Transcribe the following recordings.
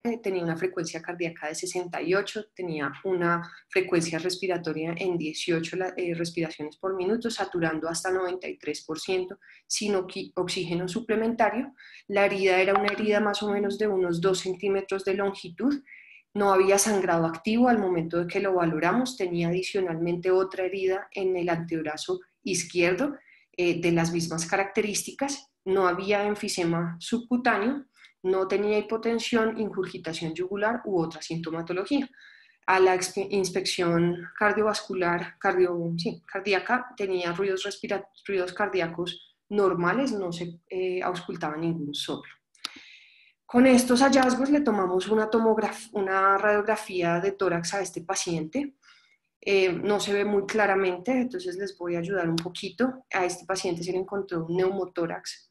tenía una frecuencia cardíaca de 68, tenía una frecuencia respiratoria en 18 respiraciones por minuto, saturando hasta 93%, sin oxígeno suplementario. La herida era una herida más o menos de unos 2 centímetros de longitud. No había sangrado activo al momento de que lo valoramos. Tenía adicionalmente otra herida en el antebrazo izquierdo de las mismas características. No había enfisema subcutáneo, no tenía hipotensión, ingurgitación yugular u otra sintomatología. A la inspección cardiovascular, cardíaca, tenía ruidos cardíacos normales, no se auscultaba ningún soplo. Con estos hallazgos le tomamos una radiografía de tórax a este paciente. No se ve muy claramente, entonces les voy a ayudar un poquito. A este paciente se le encontró un neumotórax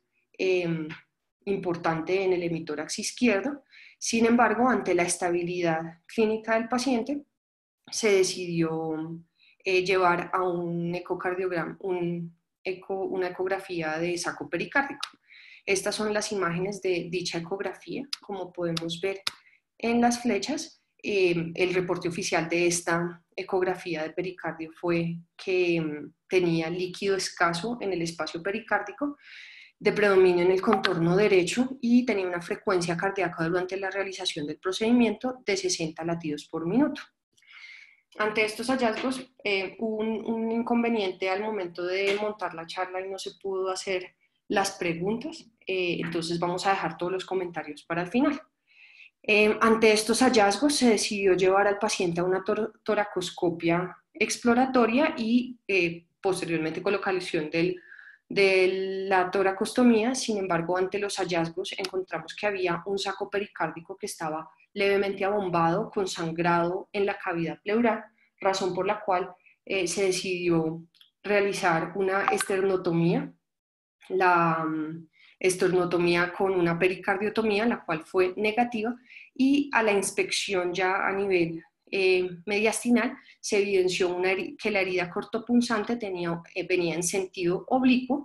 importante en el hemitórax izquierdo. Sin embargo, ante la estabilidad clínica del paciente, se decidió llevar a un ecocardiograma, una ecografía de saco pericárdico. Estas son las imágenes de dicha ecografía. Como podemos ver en las flechas, el reporte oficial de esta ecografía de pericardio fue que tenía líquido escaso en el espacio pericárdico, de predominio en el contorno derecho, y tenía una frecuencia cardíaca durante la realización del procedimiento de 60 latidos por minuto. Ante estos hallazgos, hubo un inconveniente al momento de montar la charla y no se pudo hacer las preguntas, entonces vamos a dejar todos los comentarios para el final. Ante estos hallazgos se decidió llevar al paciente a una toracoscopia exploratoria y posteriormente colocación de la toracostomía. Sin embargo, ante los hallazgos encontramos que había un saco pericárdico que estaba levemente abombado, con sangrado en la cavidad pleural, razón por la cual se decidió realizar una esternotomía. La esternotomía con una pericardiotomía, la cual fue negativa, y a la inspección ya a nivel mediastinal se evidenció que la herida cortopunzante venía en sentido oblicuo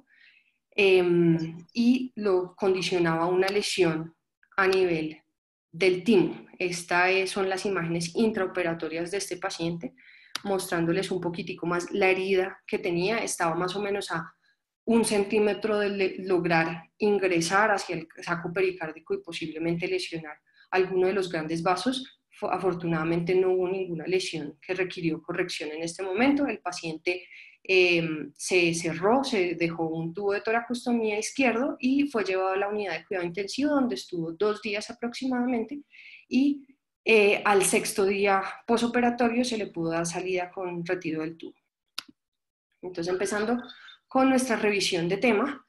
y lo condicionaba una lesión a nivel del timo. Estas son las imágenes intraoperatorias de este paciente, mostrándoles un poquitico más la herida que tenía. Estaba más o menos a 1 centímetro de lograr ingresar hacia el saco pericárdico y posiblemente lesionar alguno de los grandes vasos. Afortunadamente no hubo ninguna lesión que requirió corrección en este momento. El paciente se cerró, se dejó un tubo de toracostomía izquierdo y fue llevado a la unidad de cuidado intensivo, donde estuvo 2 días aproximadamente, y al 6º día posoperatorio se le pudo dar salida con retiro del tubo. Entonces, empezando con nuestra revisión de tema,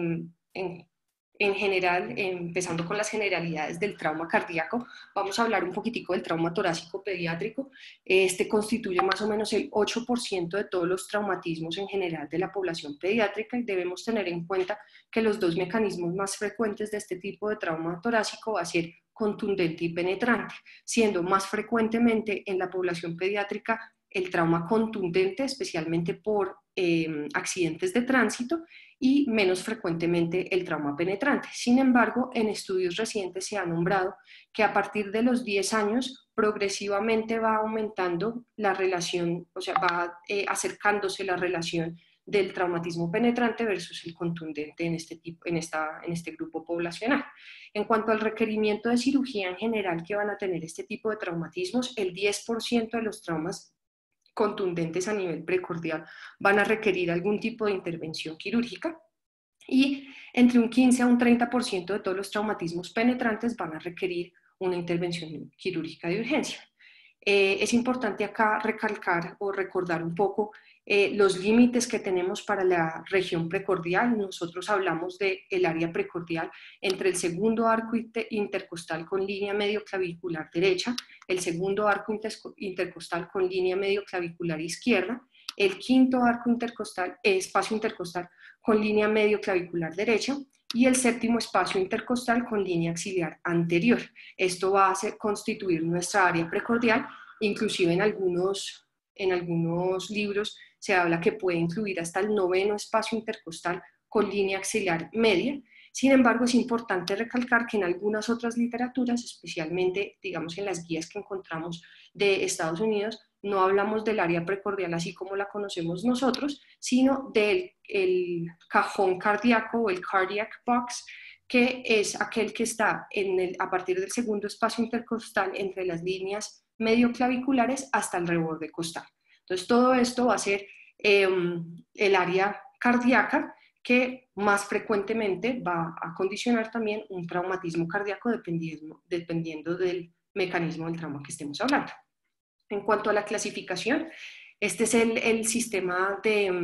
en general, empezando con las generalidades del trauma cardíaco, vamos a hablar un poquitico del trauma torácico pediátrico. Este constituye más o menos el 8% de todos los traumatismos en general de la población pediátrica, y debemos tener en cuenta que los 2 mecanismos más frecuentes de este tipo de trauma torácico va a ser contundente y penetrante, siendo más frecuentemente en la población pediátrica el trauma contundente, especialmente por accidentes de tránsito, y menos frecuentemente el trauma penetrante. Sin embargo, en estudios recientes se ha nombrado que a partir de los 10 años progresivamente va aumentando la relación, o sea, va acercándose la relación del traumatismo penetrante versus el contundente en este grupo poblacional. En cuanto al requerimiento de cirugía en general que van a tener este tipo de traumatismos, el 10% de los traumas contundentes a nivel precordial van a requerir algún tipo de intervención quirúrgica, y entre un 15 a un 30% de todos los traumatismos penetrantes van a requerir una intervención quirúrgica de urgencia. Es importante acá recalcar o recordar un poco los límites que tenemos para la región precordial. Nosotros hablamos del área precordial entre el segundo arco intercostal con línea medioclavicular derecha, el segundo arco intercostal con línea medioclavicular izquierda, el quinto arco espacio intercostal con línea medioclavicular derecha, y el séptimo espacio intercostal con línea axilar anterior. Esto va a constituir nuestra área precordial. Inclusive en algunos libros se habla que puede incluir hasta el 9º espacio intercostal con línea axilar media. Sin embargo, es importante recalcar que en algunas otras literaturas, especialmente, digamos, en las guías que encontramos de Estados Unidos, no hablamos del área precordial así como la conocemos nosotros, sino del el cajón cardíaco o el cardiac box, que es aquel que está a partir del segundo espacio intercostal entre las líneas medioclaviculares hasta el reborde costal. Entonces, todo esto va a ser el área cardíaca que más frecuentemente va a condicionar también un traumatismo cardíaco dependiendo del mecanismo del trauma que estemos hablando. En cuanto a la clasificación, este es el sistema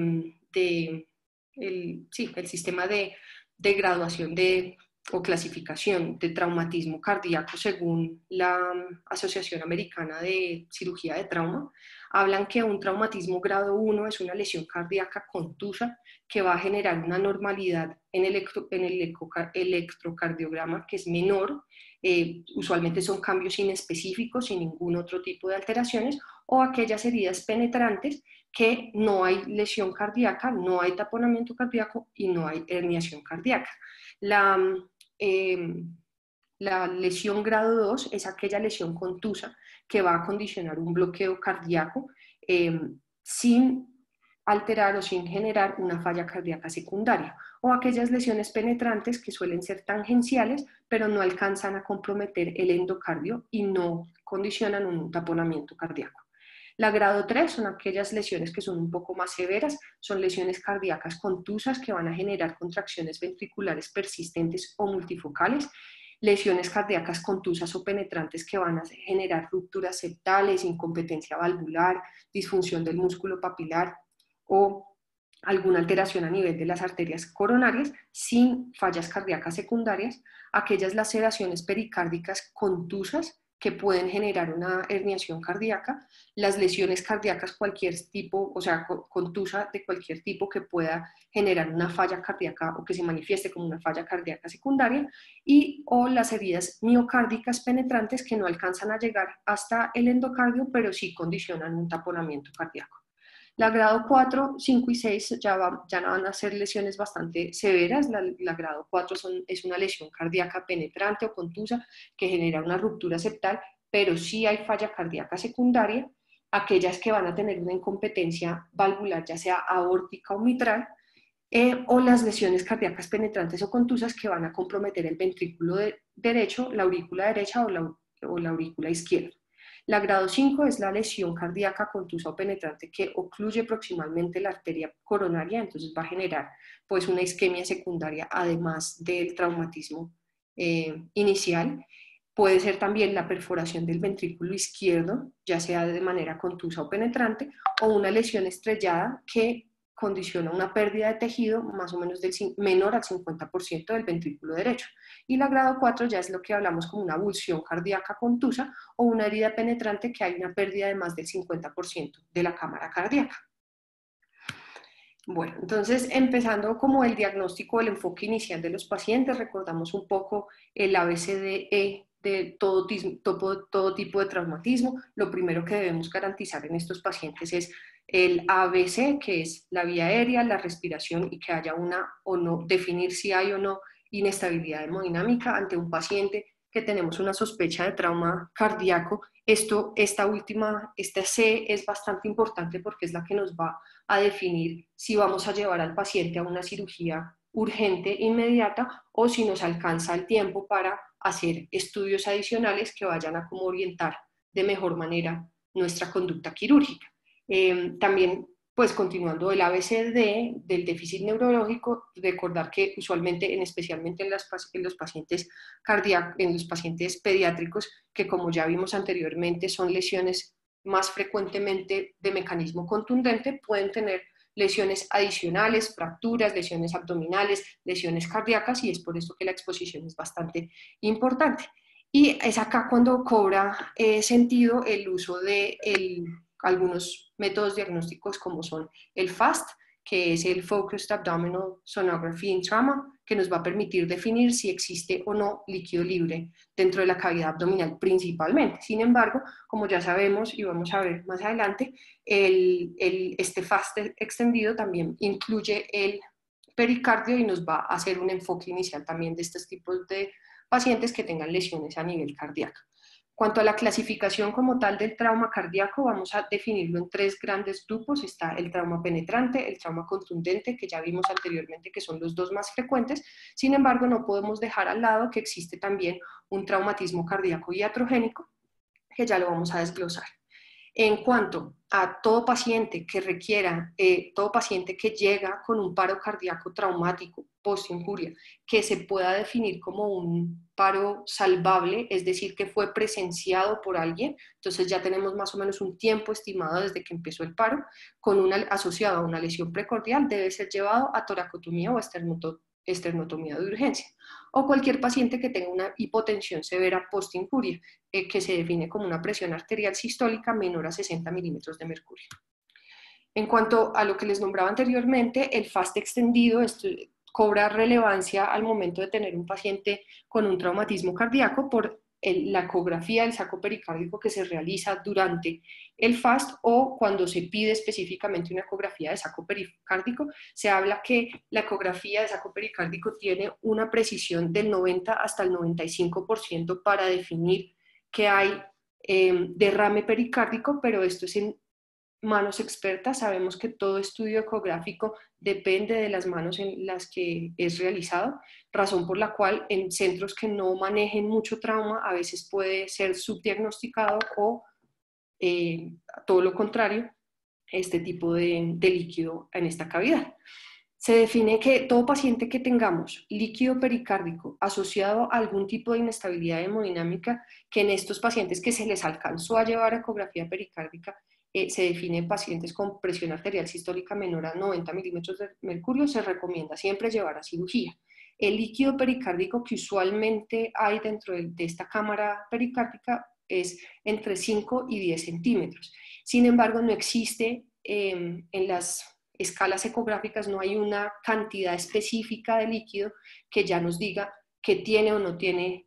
el sistema de graduación o clasificación de traumatismo cardíaco según la Asociación Americana de Cirugía de Trauma. Hablan que un traumatismo grado 1 es una lesión cardíaca contusa que va a generar una normalidad en el electrocardiograma que es menor. Usualmente son cambios inespecíficos sin ningún otro tipo de alteraciones, o aquellas heridas penetrantes que no hay lesión cardíaca, no hay taponamiento cardíaco y no hay herniación cardíaca. La lesión grado 2 es aquella lesión contusa que va a condicionar un bloqueo cardíaco sin alterar o sin generar una falla cardíaca secundaria, o aquellas lesiones penetrantes que suelen ser tangenciales pero no alcanzan a comprometer el endocardio y no condicionan un taponamiento cardíaco. La grado 3 son aquellas lesiones que son un poco más severas, son lesiones cardíacas contusas que van a generar contracciones ventriculares persistentes o multifocales, lesiones cardíacas contusas o penetrantes que van a generar rupturas septales, incompetencia valvular, disfunción del músculo papilar o alguna alteración a nivel de las arterias coronarias sin fallas cardíacas secundarias, aquellas laceraciones pericárdicas contusas que pueden generar una herniación cardíaca, las lesiones cardíacas cualquier tipo, o sea, contusa de cualquier tipo que pueda generar una falla cardíaca o que se manifieste como una falla cardíaca secundaria, o las heridas miocárdicas penetrantes que no alcanzan a llegar hasta el endocardio, pero sí condicionan un taponamiento cardíaco. La grado 4, 5 y 6 ya no van a ser lesiones bastante severas. La grado 4 es una lesión cardíaca penetrante o contusa que genera una ruptura septal, pero sí hay falla cardíaca secundaria, aquellas que van a tener una incompetencia valvular, ya sea aórtica o mitral, o las lesiones cardíacas penetrantes o contusas que van a comprometer el ventrículo derecho, la aurícula derecha o la aurícula izquierda. La grado 5 es la lesión cardíaca contusa o penetrante que ocluye proximalmente la arteria coronaria, entonces va a generar pues una isquemia secundaria además del traumatismo inicial. Puede ser también la perforación del ventrículo izquierdo, ya sea de manera contusa o penetrante, o una lesión estrellada que condiciona una pérdida de tejido más o menos menor al 50% del ventrículo derecho. Y la grado 4 ya es lo que hablamos como una avulsión cardíaca contusa o una herida penetrante que hay una pérdida de más del 50% de la cámara cardíaca. Bueno, entonces empezando como el diagnóstico, el enfoque inicial de los pacientes, recordamos un poco el ABCDE de todo tipo de traumatismo. Lo primero que debemos garantizar en estos pacientes es el ABC, que es la vía aérea, la respiración y que haya una o no, definir si hay o no inestabilidad hemodinámica ante un paciente que tenemos una sospecha de trauma cardíaco. Esta C es bastante importante porque es la que nos va a definir si vamos a llevar al paciente a una cirugía urgente, inmediata, o si nos alcanza el tiempo para hacer estudios adicionales que vayan a como orientar de mejor manera nuestra conducta quirúrgica. También, pues continuando el ABCD del déficit neurológico, recordar que usualmente, especialmente en los pacientes cardíacos, en los pacientes pediátricos, que como ya vimos anteriormente son lesiones más frecuentemente de mecanismo contundente, pueden tener lesiones adicionales, fracturas, lesiones abdominales, lesiones cardíacas, y es por esto que la exposición es bastante importante. Y es acá cuando cobra sentido el uso de algunos métodos diagnósticos como son el FAST, que es el Focused Abdominal Sonography in Trauma, que nos va a permitir definir si existe o no líquido libre dentro de la cavidad abdominal principalmente. Sin embargo, como ya sabemos y vamos a ver más adelante, este FAST extendido también incluye el pericardio y nos va a hacer un enfoque inicial también de estos tipos de pacientes que tengan lesiones a nivel cardíaco. Cuanto a la clasificación como tal del trauma cardíaco, vamos a definirlo en tres grandes grupos. Está el trauma penetrante, el trauma contundente, que ya vimos anteriormente que son los dos más frecuentes. Sin embargo, no podemos dejar al lado que existe también un traumatismo cardíaco iatrogénico, que ya lo vamos a desglosar. En cuanto a todo paciente que requiera, todo paciente que llega con un paro cardíaco traumático post-injuria, que se pueda definir como un paro salvable, es decir, que fue presenciado por alguien, entonces ya tenemos más o menos un tiempo estimado desde que empezó el paro, asociado a una lesión precordial, debe ser llevado a toracotomía o esternotomía de urgencia, o cualquier paciente que tenga una hipotensión severa post-injuria, que se define como una presión arterial sistólica menor a 60 milímetros de mercurio. En cuanto a lo que les nombraba anteriormente, el FAST extendido cobra relevancia al momento de tener un paciente con un traumatismo cardíaco por la ecografía del saco pericárdico que se realiza durante el FAST, o cuando se pide específicamente una ecografía de saco pericárdico, se habla que la ecografía de saco pericárdico tiene una precisión del 90 hasta el 95% para definir que hay derrame pericárdico, pero esto es en manos expertas. Sabemos que todo estudio ecográfico depende de las manos en las que es realizado, razón por la cual en centros que no manejen mucho trauma a veces puede ser subdiagnosticado o todo lo contrario, este tipo de líquido en esta cavidad. Se define que todo paciente que tengamos líquido pericárdico asociado a algún tipo de inestabilidad hemodinámica, que en estos pacientes que se les alcanzó a llevar ecografía pericárdica, se definen pacientes con presión arterial sistólica menor a 90 milímetros de mercurio, se recomienda siempre llevar a cirugía. El líquido pericárdico que usualmente hay dentro de esta cámara pericárdica es entre 5 y 10 centímetros. Sin embargo, no existe en las escalas ecográficas, no hay una cantidad específica de líquido que ya nos diga que tiene o no tiene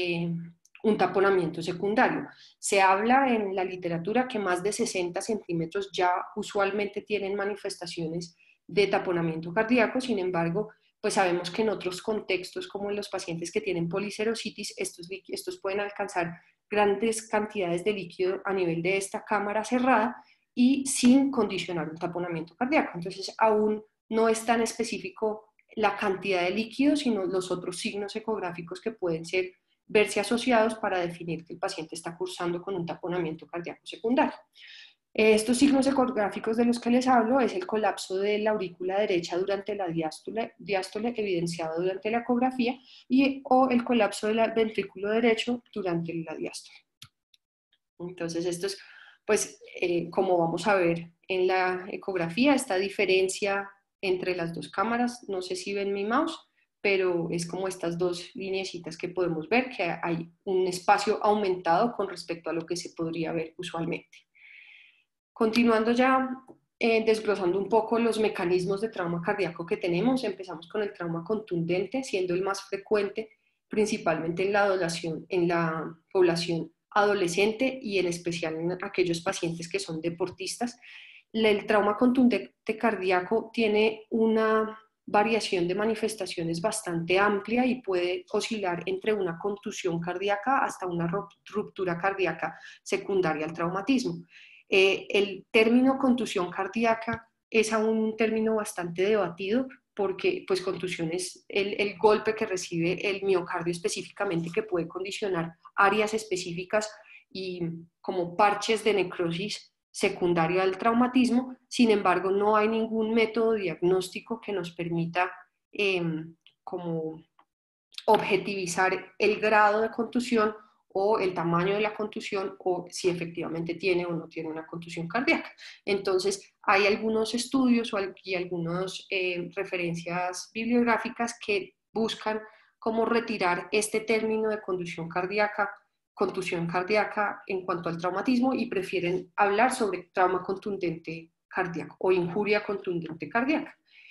un taponamiento secundario. Se habla en la literatura que más de 60 centímetros ya usualmente tienen manifestaciones de taponamiento cardíaco. Sin embargo, pues sabemos que en otros contextos, como en los pacientes que tienen policerositis, estos pueden alcanzar grandes cantidades de líquido a nivel de esta cámara cerrada y sin condicionar un taponamiento cardíaco. Entonces, aún no es tan específico la cantidad de líquido, sino los otros signos ecográficos que pueden verse asociados para definir que el paciente está cursando con un taponamiento cardíaco secundario. Estos signos ecográficos de los que les hablo es el colapso de la aurícula derecha durante la diástole evidenciado durante la ecografía o el colapso del ventrículo derecho durante la diástole. Entonces, esto es, pues, como vamos a ver en la ecografía, esta diferencia entre las dos cámaras, no sé si ven mi mouse, pero es como estas dos lineecitas que podemos ver, que hay un espacio aumentado con respecto a lo que se podría ver usualmente. Continuando ya, desglosando un poco los mecanismos de trauma cardíaco que tenemos, empezamos con el trauma contundente, siendo el más frecuente principalmente en la población adolescente y en especial en aquellos pacientes que son deportistas. El trauma contundente cardíaco tiene una variación de manifestaciones bastante amplia y puede oscilar entre una contusión cardíaca hasta una ruptura cardíaca secundaria al traumatismo. El término contusión cardíaca es aún un término bastante debatido porque pues contusión es el golpe que recibe el miocardio específicamente, que puede condicionar áreas específicas y como parches de necrosis secundaria al traumatismo. Sin embargo, no hay ningún método diagnóstico que nos permita como objetivizar el grado de contusión o el tamaño de la contusión o si efectivamente tiene o no tiene una contusión cardíaca. Entonces, hay algunos estudios y algunas referencias bibliográficas que buscan cómo retirar este término de contusión cardíaca en cuanto al traumatismo y prefieren hablar sobre trauma contundente cardíaco o injuria contundente cardíaca.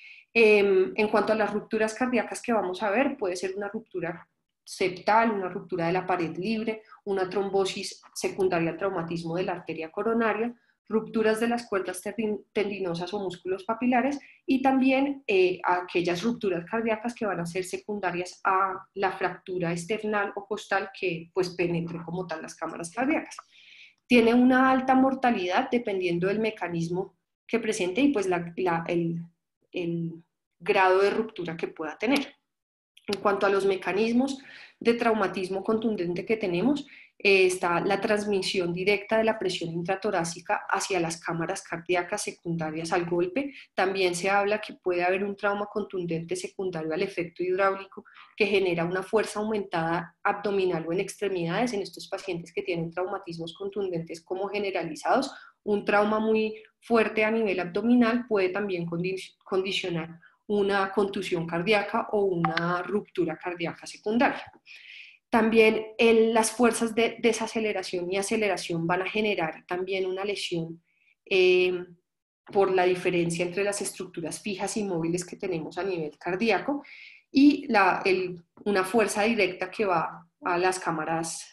En cuanto a las rupturas cardíacas que vamos a ver, puede ser una ruptura septal, una ruptura de la pared libre, una trombosis secundaria al traumatismo de la arteria coronaria, rupturas de las cuerdas tendinosas o músculos papilares y también aquellas rupturas cardíacas que van a ser secundarias a la fractura esternal o costal que pues penetre como tal las cámaras cardíacas. Tiene una alta mortalidad dependiendo del mecanismo que presente y pues el grado de ruptura que pueda tener. En cuanto a los mecanismos de traumatismo contundente que tenemos, está la transmisión directa de la presión intratorácica hacia las cámaras cardíacas secundarias al golpe. También se habla que puede haber un trauma contundente secundario al efecto hidráulico que genera una fuerza aumentada abdominal o en extremidades en estos pacientes que tienen traumatismos contundentes como generalizados. Un trauma muy fuerte a nivel abdominal puede también condicionar una contusión cardíaca o una ruptura cardíaca secundaria. También las fuerzas de desaceleración y aceleración van a generar también una lesión por la diferencia entre las estructuras fijas y móviles que tenemos a nivel cardíaco y una fuerza directa que va a las cámaras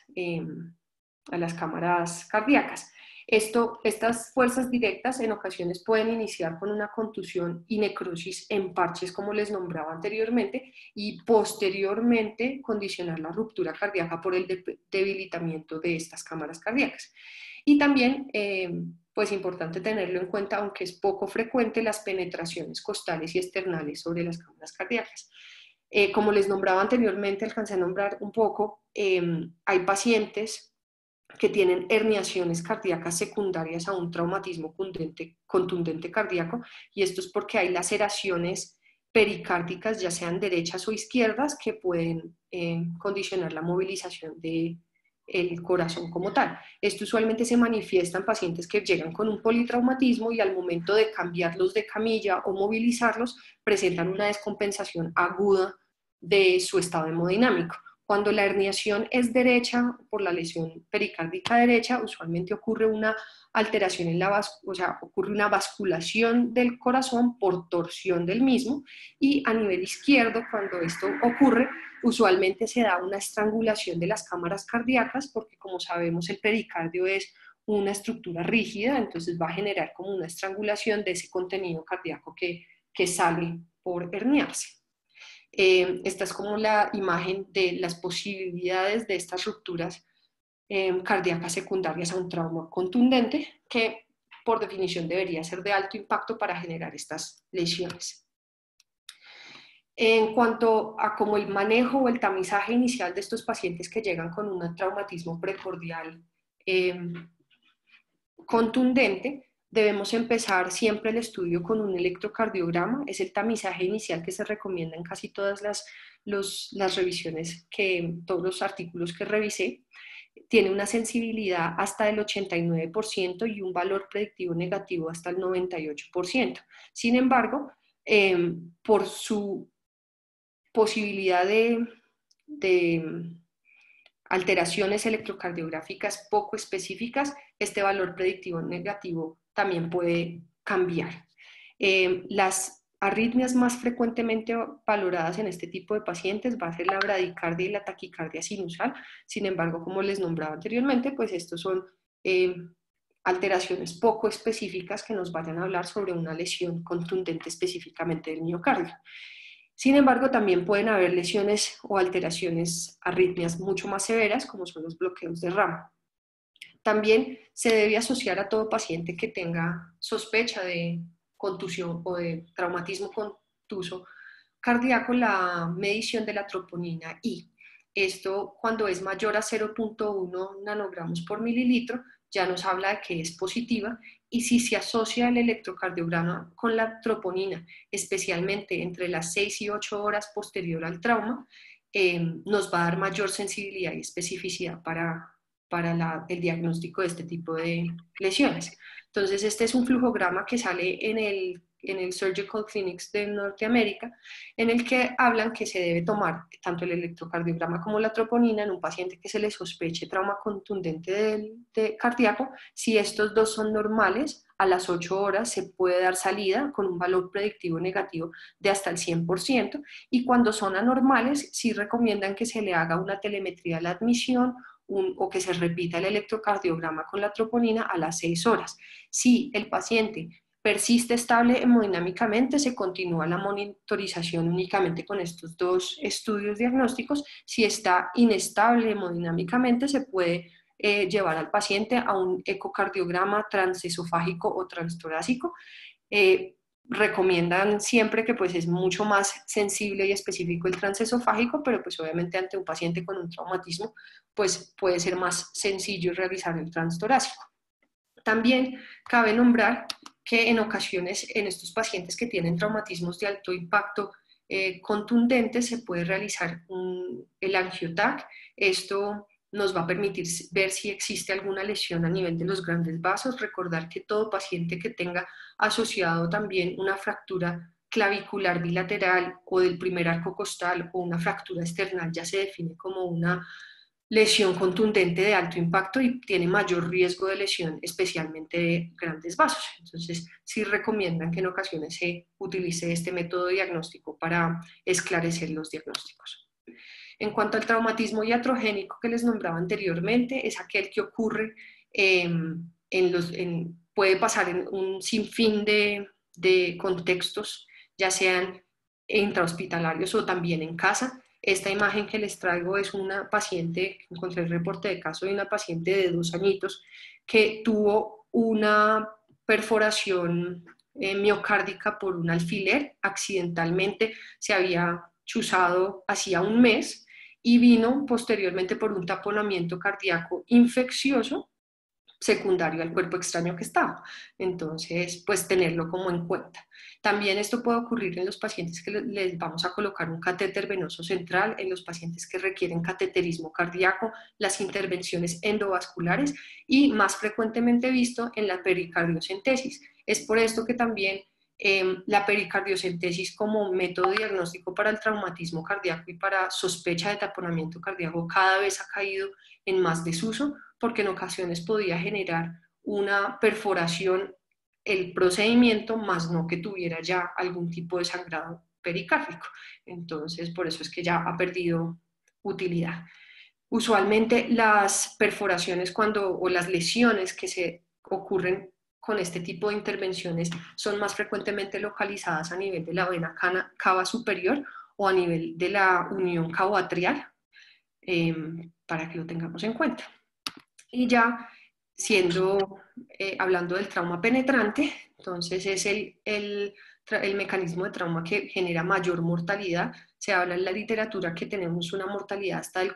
cardíacas. Estas fuerzas directas en ocasiones pueden iniciar con una contusión y necrosis en parches, como les nombraba anteriormente, y posteriormente condicionar la ruptura cardíaca por el debilitamiento de estas cámaras cardíacas. Y también, pues importante tenerlo en cuenta, aunque es poco frecuente, las penetraciones costales y esternales sobre las cámaras cardíacas. Como les nombraba anteriormente, alcancé a nombrar un poco, hay pacientes que tienen herniaciones cardíacas secundarias a un traumatismo contundente cardíaco, y esto es porque hay laceraciones pericárdicas, ya sean derechas o izquierdas, que pueden condicionar la movilización del corazón como tal. Esto usualmente se manifiesta en pacientes que llegan con un politraumatismo y al momento de cambiarlos de camilla o movilizarlos, presentan una descompensación aguda de su estado hemodinámico. Cuando la herniación es derecha, por la lesión pericárdica derecha, usualmente ocurre una alteración ocurre una basculación del corazón por torsión del mismo, y a nivel izquierdo, cuando esto ocurre, usualmente se da una estrangulación de las cámaras cardíacas, porque como sabemos el pericardio es una estructura rígida, entonces va a generar como una estrangulación de ese contenido cardíaco que sale por herniarse. Esta es como la imagen de las posibilidades de estas rupturas cardíacas secundarias a un trauma contundente, que por definición debería ser de alto impacto para generar estas lesiones. En cuanto a cómo el manejo o el tamizaje inicial de estos pacientes que llegan con un traumatismo precordial contundente, debemos empezar siempre el estudio con un electrocardiograma. Es el tamizaje inicial que se recomienda en casi todas las revisiones, todos los artículos que revisé. Tiene una sensibilidad hasta el 89% y un valor predictivo negativo hasta el 98%. Sin embargo, por su posibilidad de alteraciones electrocardiográficas poco específicas, este valor predictivo negativo también puede cambiar. Las arritmias más frecuentemente valoradas en este tipo de pacientes va a ser la bradicardia y la taquicardia sinusal. Sin embargo, como les nombraba anteriormente, pues estos son alteraciones poco específicas que nos vayan a hablar sobre una lesión contundente específicamente del miocardio. Sin embargo, también pueden haber lesiones o alteraciones, arritmias mucho más severas, como son los bloqueos de ramo. También se debe asociar a todo paciente que tenga sospecha de contusión o de traumatismo contuso cardíaco la medición de la troponina I. Esto, cuando es mayor a 0.1 nanogramos por mililitro, ya nos habla de que es positiva, y si se asocia el electrocardiograma con la troponina, especialmente entre las 6 y 8 horas posterior al trauma, nos va a dar mayor sensibilidad y especificidad para el diagnóstico de este tipo de lesiones. Entonces, este es un flujograma que sale en el Surgical Clinics de Norteamérica, en el que hablan que se debe tomar tanto el electrocardiograma como la troponina en un paciente que se le sospeche trauma contundente cardíaco. Si estos dos son normales, a las 8 horas se puede dar salida con un valor predictivo negativo de hasta el 100%, y cuando son anormales, sí recomiendan que se le haga una telemetría a la admisión o que se repita el electrocardiograma con la troponina a las 6 horas. Si el paciente persiste estable hemodinámicamente, se continúa la monitorización únicamente con estos dos estudios diagnósticos. Si está inestable hemodinámicamente, se puede llevar al paciente a un ecocardiograma transesofágico o transtorácico. Recomiendan siempre que pues es mucho más sensible y específico el transesofágico, pero pues obviamente ante un paciente con un traumatismo pues puede ser más sencillo realizar el transtorácico. También cabe nombrar que en ocasiones en estos pacientes que tienen traumatismos de alto impacto contundentes se puede realizar el angioTAC. Esto nos va a permitir ver si existe alguna lesión a nivel de los grandes vasos. Recordar que todo paciente que tenga asociado también una fractura clavicular bilateral o del primer arco costal o una fractura external ya se define como una lesión contundente de alto impacto y tiene mayor riesgo de lesión, especialmente de grandes vasos. Entonces, sí recomiendan que en ocasiones se utilice este método diagnóstico para esclarecer los diagnósticos. En cuanto al traumatismo iatrogénico que les nombraba anteriormente, es aquel que ocurre puede pasar en un sinfín de contextos, ya sean intrahospitalarios o también en casa. Esta imagen que les traigo es una paciente, encontré el reporte de caso de una paciente de 2 añitos que tuvo una perforación miocárdica por un alfiler, accidentalmente se había chuzado hacía un mes y vino posteriormente por un taponamiento cardíaco infeccioso secundario al cuerpo extraño que estaba. Entonces, pues tenerlo como en cuenta. También esto puede ocurrir en los pacientes que les vamos a colocar un catéter venoso central, en los pacientes que requieren cateterismo cardíaco, las intervenciones endovasculares y más frecuentemente visto en la pericardiocentesis. Es por esto que también la pericardiocentesis como método diagnóstico para el traumatismo cardíaco y para sospecha de taponamiento cardíaco cada vez ha caído en más desuso, porque en ocasiones podía generar una perforación el procedimiento, más no que tuviera ya algún tipo de sangrado pericárdico. Entonces, por eso es que ya ha perdido utilidad. Usualmente las perforaciones o las lesiones que se ocurren con este tipo de intervenciones son más frecuentemente localizadas a nivel de la vena cava superior o a nivel de la unión cavoatrial, para que lo tengamos en cuenta. Y ya hablando del trauma penetrante, entonces es el mecanismo de trauma que genera mayor mortalidad. Se habla en la literatura que tenemos una mortalidad hasta del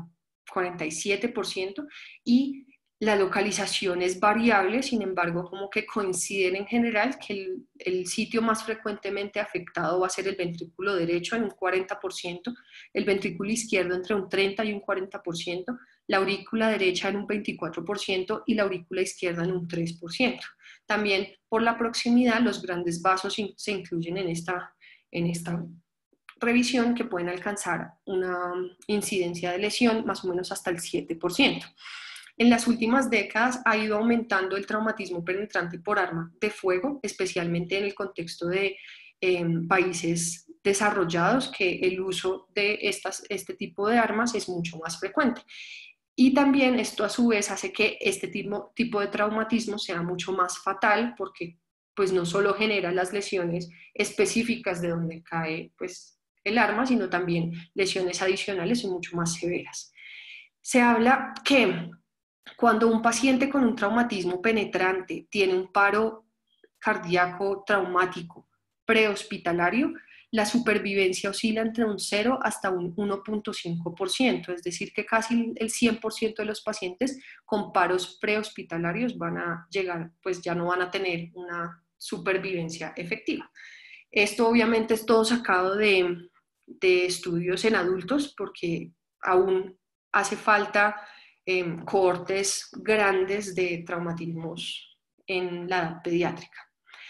47% y la localización es variable, sin embargo, como que coinciden en general que el sitio más frecuentemente afectado va a ser el ventrículo derecho en un 40%, el ventrículo izquierdo entre un 30 y un 40%, la aurícula derecha en un 24% y la aurícula izquierda en un 3%. También por la proximidad, los grandes vasos se incluyen en esta revisión, que pueden alcanzar una incidencia de lesión más o menos hasta el 7%. En las últimas décadas ha ido aumentando el traumatismo penetrante por arma de fuego, especialmente en el contexto de países desarrollados, que el uso de este tipo de armas es mucho más frecuente. Y también esto a su vez hace que este tipo de traumatismo sea mucho más fatal, porque pues no solo genera las lesiones específicas de donde cae pues, el arma, sino también lesiones adicionales y mucho más severas. Se habla que cuando un paciente con un traumatismo penetrante tiene un paro cardíaco traumático prehospitalario, la supervivencia oscila entre un 0 hasta un 1.5%, es decir, que casi el 100% de los pacientes con paros prehospitalarios van a llegar, pues ya no van a tener una supervivencia efectiva. Esto obviamente es todo sacado de estudios en adultos, porque aún hace falta cohortes grandes de traumatismos en la edad pediátrica.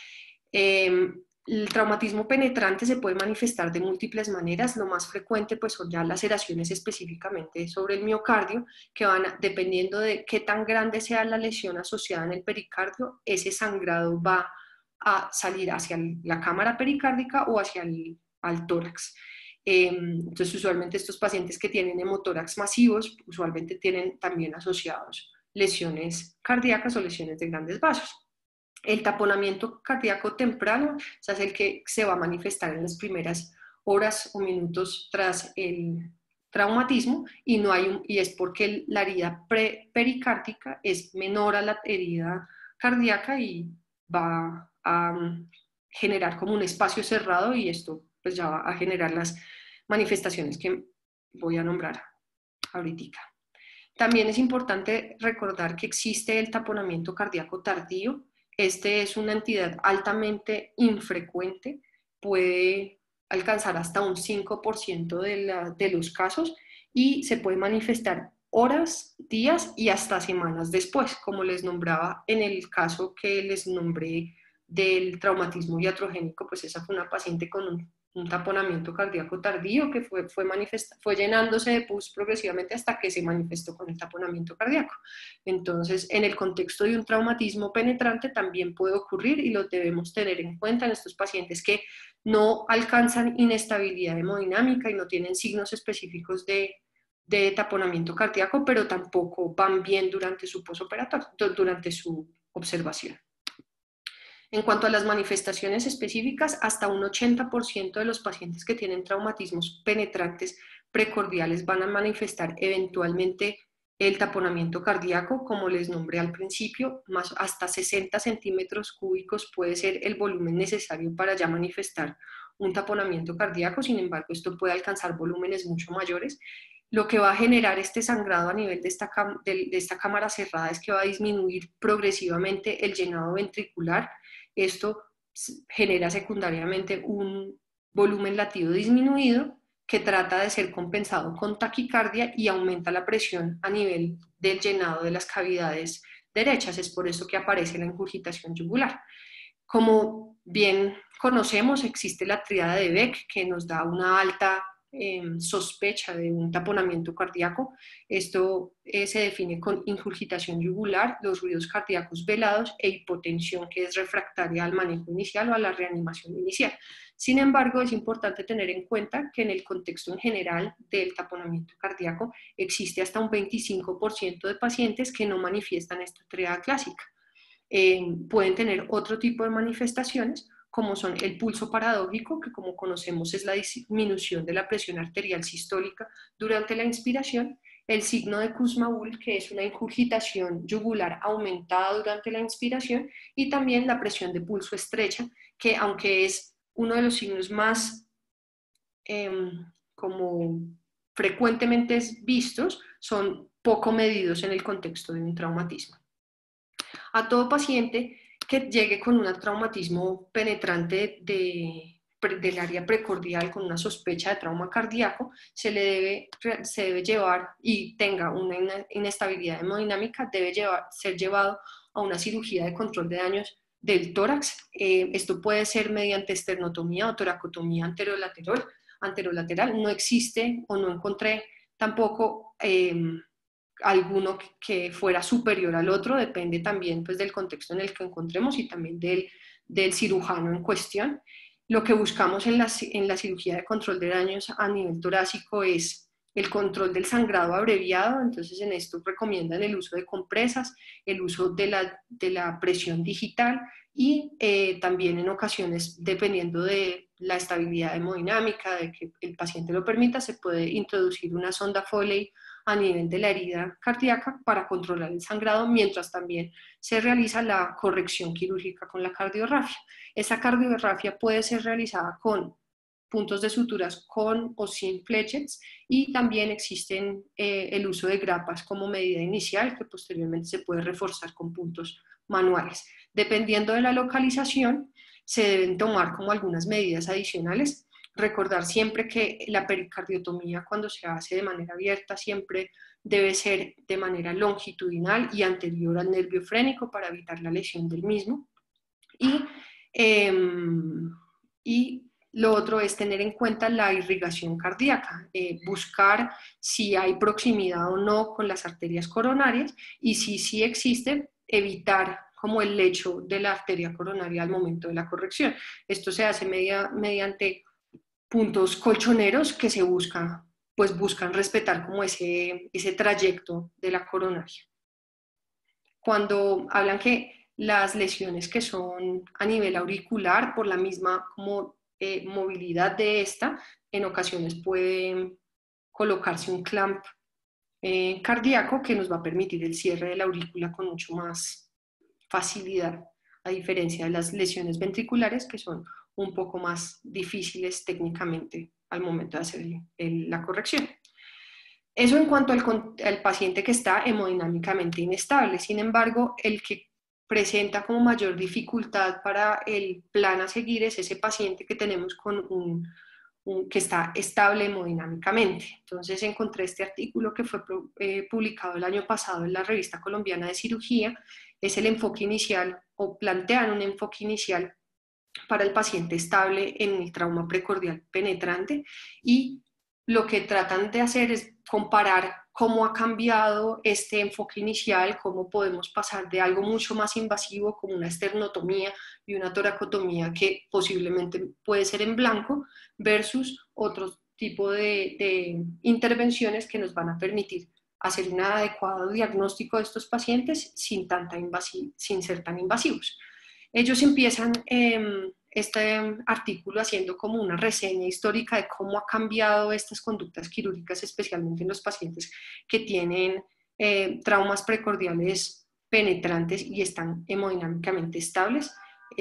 El traumatismo penetrante se puede manifestar de múltiples maneras. Lo más frecuente pues son ya laceraciones específicamente sobre el miocardio, que van dependiendo de qué tan grande sea la lesión asociada en el pericardio, ese sangrado va a salir hacia la cámara pericárdica o hacia al tórax. Entonces, usualmente estos pacientes que tienen hemotórax masivos, usualmente tienen también asociados lesiones cardíacas o lesiones de grandes vasos. El taponamiento cardíaco temprano, o sea, es el que se va a manifestar en las primeras horas o minutos tras el traumatismo y, y es porque la herida pericárdica es menor a la herida cardíaca y va a generar como un espacio cerrado y esto pues ya va a generar las manifestaciones que voy a nombrar ahorita. También es importante recordar que existe el taponamiento cardíaco tardío. Este es una entidad altamente infrecuente, puede alcanzar hasta un 5% de los casos y se puede manifestar horas, días y hasta semanas después, como les nombraba en el caso que les nombré del traumatismo iatrogénico, pues esa fue una paciente con un taponamiento cardíaco tardío que fue llenándose de pus progresivamente hasta que se manifestó con el taponamiento cardíaco. Entonces, en el contexto de un traumatismo penetrante también puede ocurrir y lo debemos tener en cuenta en estos pacientes que no alcanzan inestabilidad hemodinámica y no tienen signos específicos de taponamiento cardíaco, pero tampoco van bien durante su posoperatorio, durante su observación. En cuanto a las manifestaciones específicas, hasta un 80% de los pacientes que tienen traumatismos penetrantes precordiales van a manifestar eventualmente el taponamiento cardíaco, como les nombré al principio, más hasta 60 centímetros cúbicos puede ser el volumen necesario para ya manifestar un taponamiento cardíaco. Sin embargo, esto puede alcanzar volúmenes mucho mayores. Lo que va a generar este sangrado a nivel de esta cámara cerrada es que va a disminuir progresivamente el llenado ventricular. Esto genera secundariamente un volumen latido disminuido que trata de ser compensado con taquicardia y aumenta la presión a nivel del llenado de las cavidades derechas. Es por eso que aparece la ingurgitación yugular. Como bien conocemos, existe la tríada de Beck que nos da una alta sospecha de un taponamiento cardíaco. Esto se define con ingurgitación yugular, los ruidos cardíacos velados e hipotensión que es refractaria al manejo inicial o a la reanimación inicial. Sin embargo, es importante tener en cuenta que en el contexto en general del taponamiento cardíaco existe hasta un 25% de pacientes que no manifiestan esta tríada clásica. Pueden tener otro tipo de manifestaciones, como son el pulso paradójico, que como conocemos es la disminución de la presión arterial sistólica durante la inspiración, el signo de Kussmaul, que es una ingurgitación yugular aumentada durante la inspiración, y también la presión de pulso estrecha, que aunque es uno de los signos más como frecuentemente vistos, son poco medidos en el contexto de un traumatismo. A todo paciente que llegue con un traumatismo penetrante del área precordial con una sospecha de trauma cardíaco, se debe llevar y tenga una inestabilidad hemodinámica, debe ser llevado a una cirugía de control de daños del tórax. Esto puede ser mediante esternotomía o toracotomía anterolateral. No existe o no encontré tampoco alguno que fuera superior al otro, depende también pues, del contexto en el que encontremos y también del cirujano en cuestión. Lo que buscamos en la cirugía de control de daños a nivel torácico es el control del sangrado abreviado, entonces en esto recomiendan el uso de compresas, el uso de la presión digital y también en ocasiones, dependiendo de la estabilidad hemodinámica, de que el paciente lo permita, se puede introducir una sonda Foley a nivel de la herida cardíaca para controlar el sangrado, mientras también se realiza la corrección quirúrgica con la cardiografia. Esa cardiografia puede ser realizada con puntos de suturas con o sin flechets y también existen el uso de grapas como medida inicial que posteriormente se puede reforzar con puntos manuales. Dependiendo de la localización, se deben tomar como algunas medidas adicionales. Recordar siempre que la pericardiotomía cuando se hace de manera abierta siempre debe ser de manera longitudinal y anterior al nervio frénico para evitar la lesión del mismo. Y lo otro es tener en cuenta la irrigación cardíaca, buscar si hay proximidad o no con las arterias coronarias y si sí existe, evitar como el lecho de la arteria coronaria al momento de la corrección. Esto se hace mediante puntos colchoneros que se buscan, pues buscan respetar como ese trayecto de la coronaria. Cuando hablan que las lesiones que son a nivel auricular, por la misma como, movilidad de esta, en ocasiones puede colocarse un clamp cardíaco que nos va a permitir el cierre de la aurícula con mucho más facilidad, a diferencia de las lesiones ventriculares que son un poco más difíciles técnicamente al momento de hacer la corrección. Eso en cuanto al paciente que está hemodinámicamente inestable. Sin embargo, el que presenta como mayor dificultad para el plan a seguir es ese paciente que tenemos con que está estable hemodinámicamente. Entonces encontré este artículo que fue publicado el año pasado en la Revista Colombiana de Cirugía. Es el enfoque inicial, o plantean un enfoque inicial para el paciente estable en el trauma precordial penetrante, y lo que tratan de hacer es comparar cómo ha cambiado este enfoque inicial, cómo podemos pasar de algo mucho más invasivo como una esternotomía y una toracotomía que posiblemente puede ser en blanco, versus otro tipo de intervenciones que nos van a permitir hacer un adecuado diagnóstico de estos pacientes sin ser tan invasivos. Ellos empiezan este artículo haciendo como una reseña histórica de cómo ha cambiado estas conductas quirúrgicas, especialmente en los pacientes que tienen traumas precordiales penetrantes y están hemodinámicamente estables.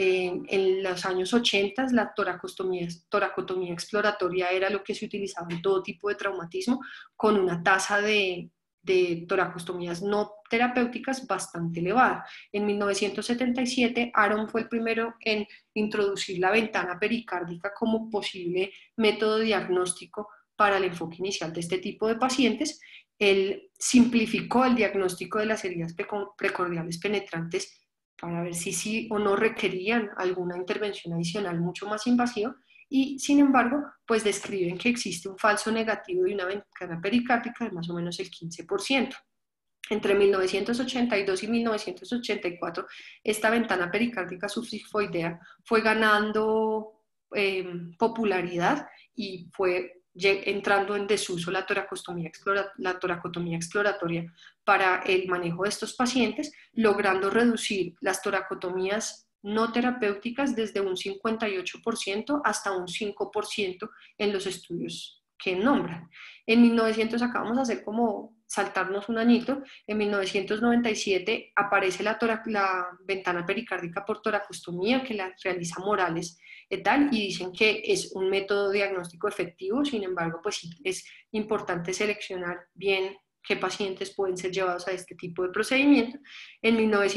En los años 80 la toracotomía exploratoria era lo que se utilizaba en todo tipo de traumatismo, con una tasa de toracostomías no terapéuticas bastante elevada. En 1977, Aron fue el primero en introducir la ventana pericárdica como posible método diagnóstico para el enfoque inicial de este tipo de pacientes. Él simplificó el diagnóstico de las heridas precordiales penetrantes para ver si sí o no requerían alguna intervención adicional mucho más invasiva, y sin embargo, pues describen que existe un falso negativo de una ventana pericárdica de más o menos el 15%. Entre 1982 y 1984, esta ventana pericárdica subsifoidea fue ganando popularidad y fue entrando en desuso la toracotomía exploratoria para el manejo de estos pacientes, logrando reducir las toracotomías no terapéuticas desde un 58% hasta un 5% en los estudios que nombran. En 1900 acabamos de hacer como saltarnos un añito. En 1997 aparece la ventana pericárdica por toracostomía que la realiza Morales et al, y dicen que es un método diagnóstico efectivo. Sin embargo, pues sí, es importante seleccionar bien qué pacientes pueden ser llevados a este tipo de procedimiento. En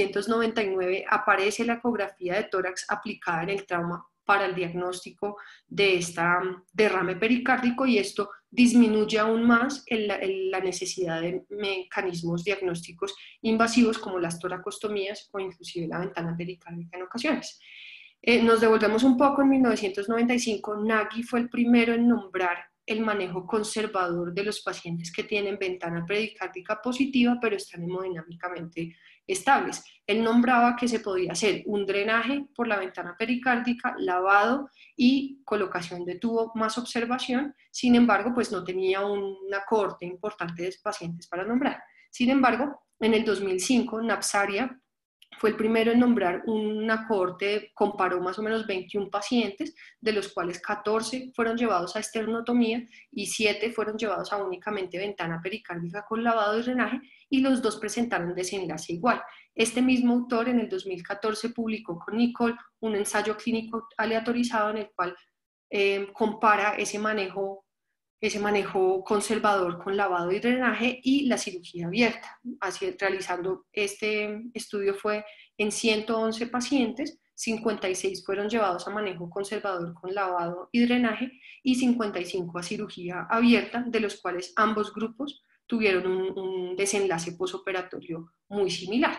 1999 aparece la ecografía de tórax aplicada en el trauma para el diagnóstico de esta derrame pericárdico, y esto disminuye aún más la necesidad de mecanismos diagnósticos invasivos como las toracostomías o inclusive la ventana pericárdica en ocasiones. Nos devolvemos un poco. En 1995, Nagy fue el primero en nombrar el manejo conservador de los pacientes que tienen ventana pericárdica positiva pero están hemodinámicamente estables. Él nombraba que se podía hacer un drenaje por la ventana pericárdica, lavado y colocación de tubo más observación. Sin embargo, pues no tenía una cohorte importante de pacientes para nombrar. Sin embargo, en el 2005, Napsaria fue el primero en nombrar una cohorte, comparó más o menos 21 pacientes, de los cuales 14 fueron llevados a esternotomía y 7 fueron llevados a únicamente ventana pericárdica con lavado y drenaje, y los dos presentaron desenlace igual. Este mismo autor en el 2014 publicó con Nicole un ensayo clínico aleatorizado en el cual compara ese manejo conservador con lavado y drenaje y la cirugía abierta. Así, realizando este estudio fue en 111 pacientes, 56 fueron llevados a manejo conservador con lavado y drenaje y 55 a cirugía abierta, de los cuales ambos grupos tuvieron un desenlace posoperatorio muy similar.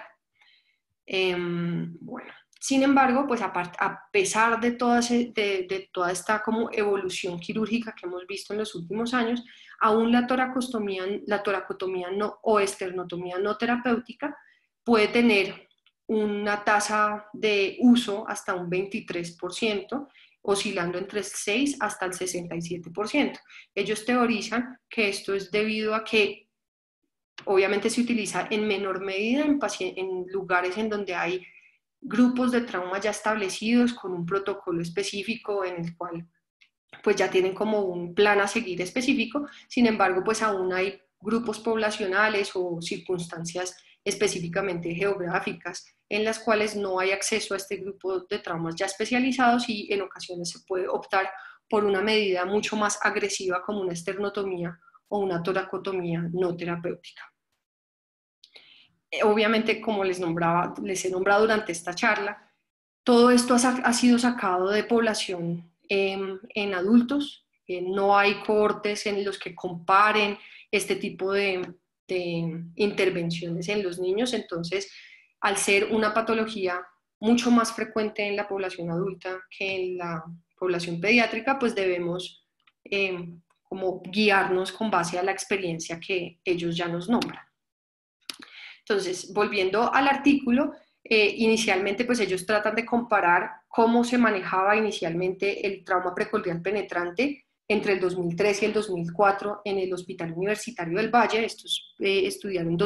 Bueno, sin embargo, pues a pesar de toda esta como evolución quirúrgica que hemos visto en los últimos años, aún la toracotomía no, o esternotomía no terapéutica puede tener una tasa de uso hasta un 23%, oscilando entre el 6 hasta el 67%. Ellos teorizan que esto es debido a que obviamente se utiliza en menor medida en lugares en donde hay grupos de trauma ya establecidos con un protocolo específico en el cual pues ya tienen como un plan a seguir específico. Sin embargo, pues aún hay grupos poblacionales o circunstancias específicamente geográficas en las cuales no hay acceso a este grupo de traumas ya especializados, y en ocasiones se puede optar por una medida mucho más agresiva como una esternotomía o una toracotomía no terapéutica. Obviamente, como les he nombrado durante esta charla, todo esto ha sido sacado de población en adultos. No hay cohortes en los que comparen este tipo de intervenciones en los niños. Entonces, al ser una patología mucho más frecuente en la población adulta que en la población pediátrica, pues debemos como guiarnos con base a la experiencia que ellos ya nos nombran. Entonces, volviendo al artículo, inicialmente pues ellos tratan de comparar cómo se manejaba inicialmente el trauma precordial penetrante entre el 2003 y el 2004 en el Hospital Universitario del Valle. Estos tuvieron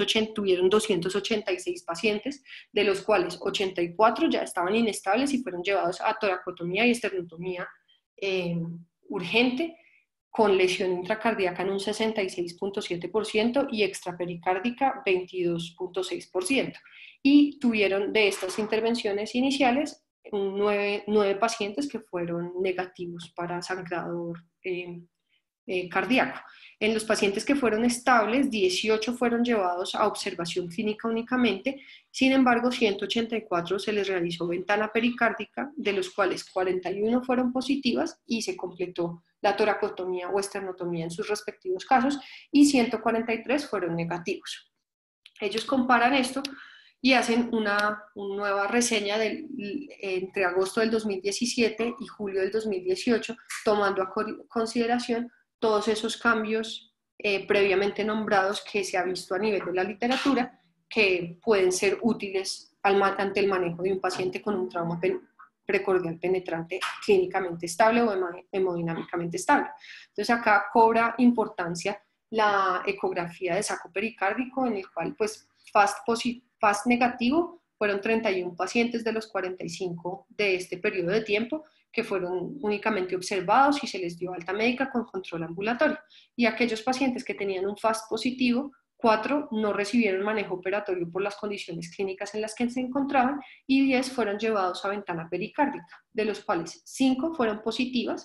286 pacientes, de los cuales 84 ya estaban inestables y fueron llevados a toracotomía y esternotomía urgente, con lesión intracardíaca en un 66.7% y extrapericárdica 22.6%. Y tuvieron de estas intervenciones iniciales 9 pacientes que fueron negativos para sangrado cardíaco. En los pacientes que fueron estables, 18 fueron llevados a observación clínica únicamente. Sin embargo, 184 se les realizó ventana pericárdica, de los cuales 41 fueron positivas y se completó la toracotomía o esternotomía en sus respectivos casos, y 143 fueron negativos. Ellos comparan esto y hacen una nueva reseña entre agosto del 2017 y julio del 2018, tomando a consideración todos esos cambios previamente nombrados que se ha visto a nivel de la literatura, que pueden ser útiles ante el manejo de un paciente con un trauma precordial penetrante clínicamente estable o hemodinámicamente estable. Entonces acá cobra importancia la ecografía de saco pericárdico, en el cual pues FAST negativo fueron 31 pacientes de los 45 de este periodo de tiempo, que fueron únicamente observados y se les dio alta médica con control ambulatorio. Y aquellos pacientes que tenían un FAST positivo, 4 no recibieron manejo operatorio por las condiciones clínicas en las que se encontraban, y 10 fueron llevados a ventana pericárdica, de los cuales 5 fueron positivas,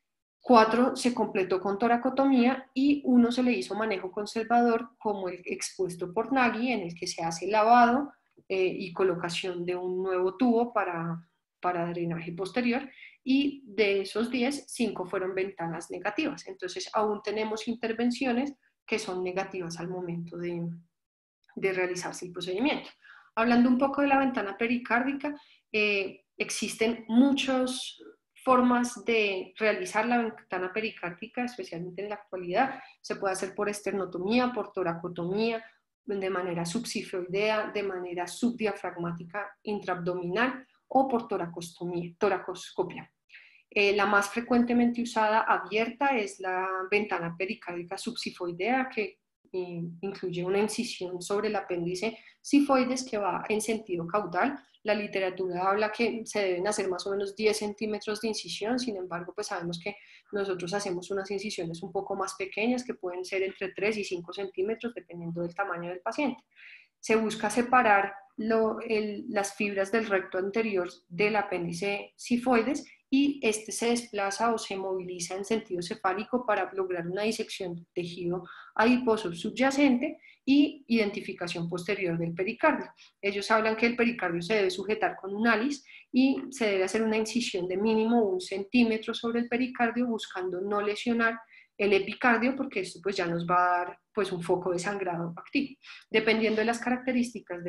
4 se completó con toracotomía y 1 se le hizo manejo conservador, como el expuesto por Nagy, en el que se hace lavado y colocación de un nuevo tubo para drenaje posterior, y de esos 10, 5 fueron ventanas negativas. Entonces aún tenemos intervenciones que son negativas al momento de realizarse el procedimiento. Hablando un poco de la ventana pericárdica, existen muchas formas de realizar la ventana pericárdica, especialmente en la actualidad. Se puede hacer por esternotomía, por toracotomía, de manera subsifoidea, de manera subdiafragmática intraabdominal, o por toracoscopia. La más frecuentemente usada abierta es la ventana pericárdica subsifoidea, que incluye una incisión sobre el apéndice sifoides que va en sentido caudal. La literatura habla que se deben hacer más o menos 10 centímetros de incisión. Sin embargo, pues sabemos que nosotros hacemos unas incisiones un poco más pequeñas, que pueden ser entre 3 y 5 centímetros, dependiendo del tamaño del paciente. Se busca separar las fibras del recto anterior del apéndice sifoides, y este se desplaza o se moviliza en sentido cefálico para lograr una disección del tejido adiposo subyacente y identificación posterior del pericardio. Ellos hablan que el pericardio se debe sujetar con un ALIS y se debe hacer una incisión de mínimo 1 centímetro sobre el pericardio, buscando no lesionar el epicardio, porque esto pues ya nos va a dar pues un foco de sangrado activo. Dependiendo de las características